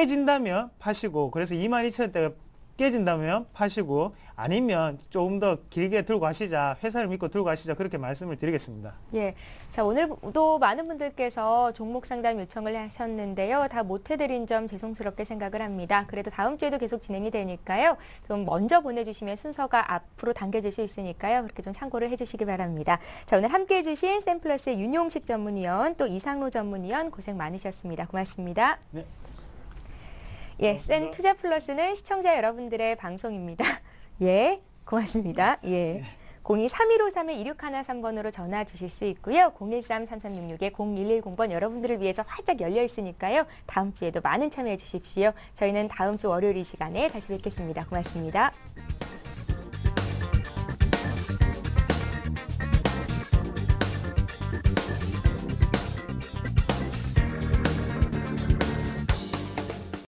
깨진다면 파시고, 그래서 이만 이천 원대가 깨진다면 파시고, 아니면 조금 더 길게 들고 가시자, 회사를 믿고 들고 가시자, 그렇게 말씀을 드리겠습니다. 예. 자, 오늘도 많은 분들께서 종목 상담 요청을 하셨는데요. 다 못 해드린 점 죄송스럽게 생각을 합니다. 그래도 다음 주에도 계속 진행이 되니까요. 좀 먼저 보내주시면 순서가 앞으로 당겨질 수 있으니까요. 그렇게 좀 참고를 해주시기 바랍니다. 자, 오늘 함께해 주신 샘플러스의 윤용식 전문위원, 또 이상로 전문위원 고생 많으셨습니다. 고맙습니다. 네. 예, 센 투자 플러스는 시청자 여러분들의 방송입니다. 예, 고맙습니다. 예. 공이 삼일오삼 이육일삼 번으로 전화 주실 수 있고요. 공일삼 삼삼육육 공일일공 번 여러분들을 위해서 활짝 열려 있으니까요. 다음 주에도 많은 참여해 주십시오. 저희는 다음 주 월요일 이 시간에 다시 뵙겠습니다. 고맙습니다.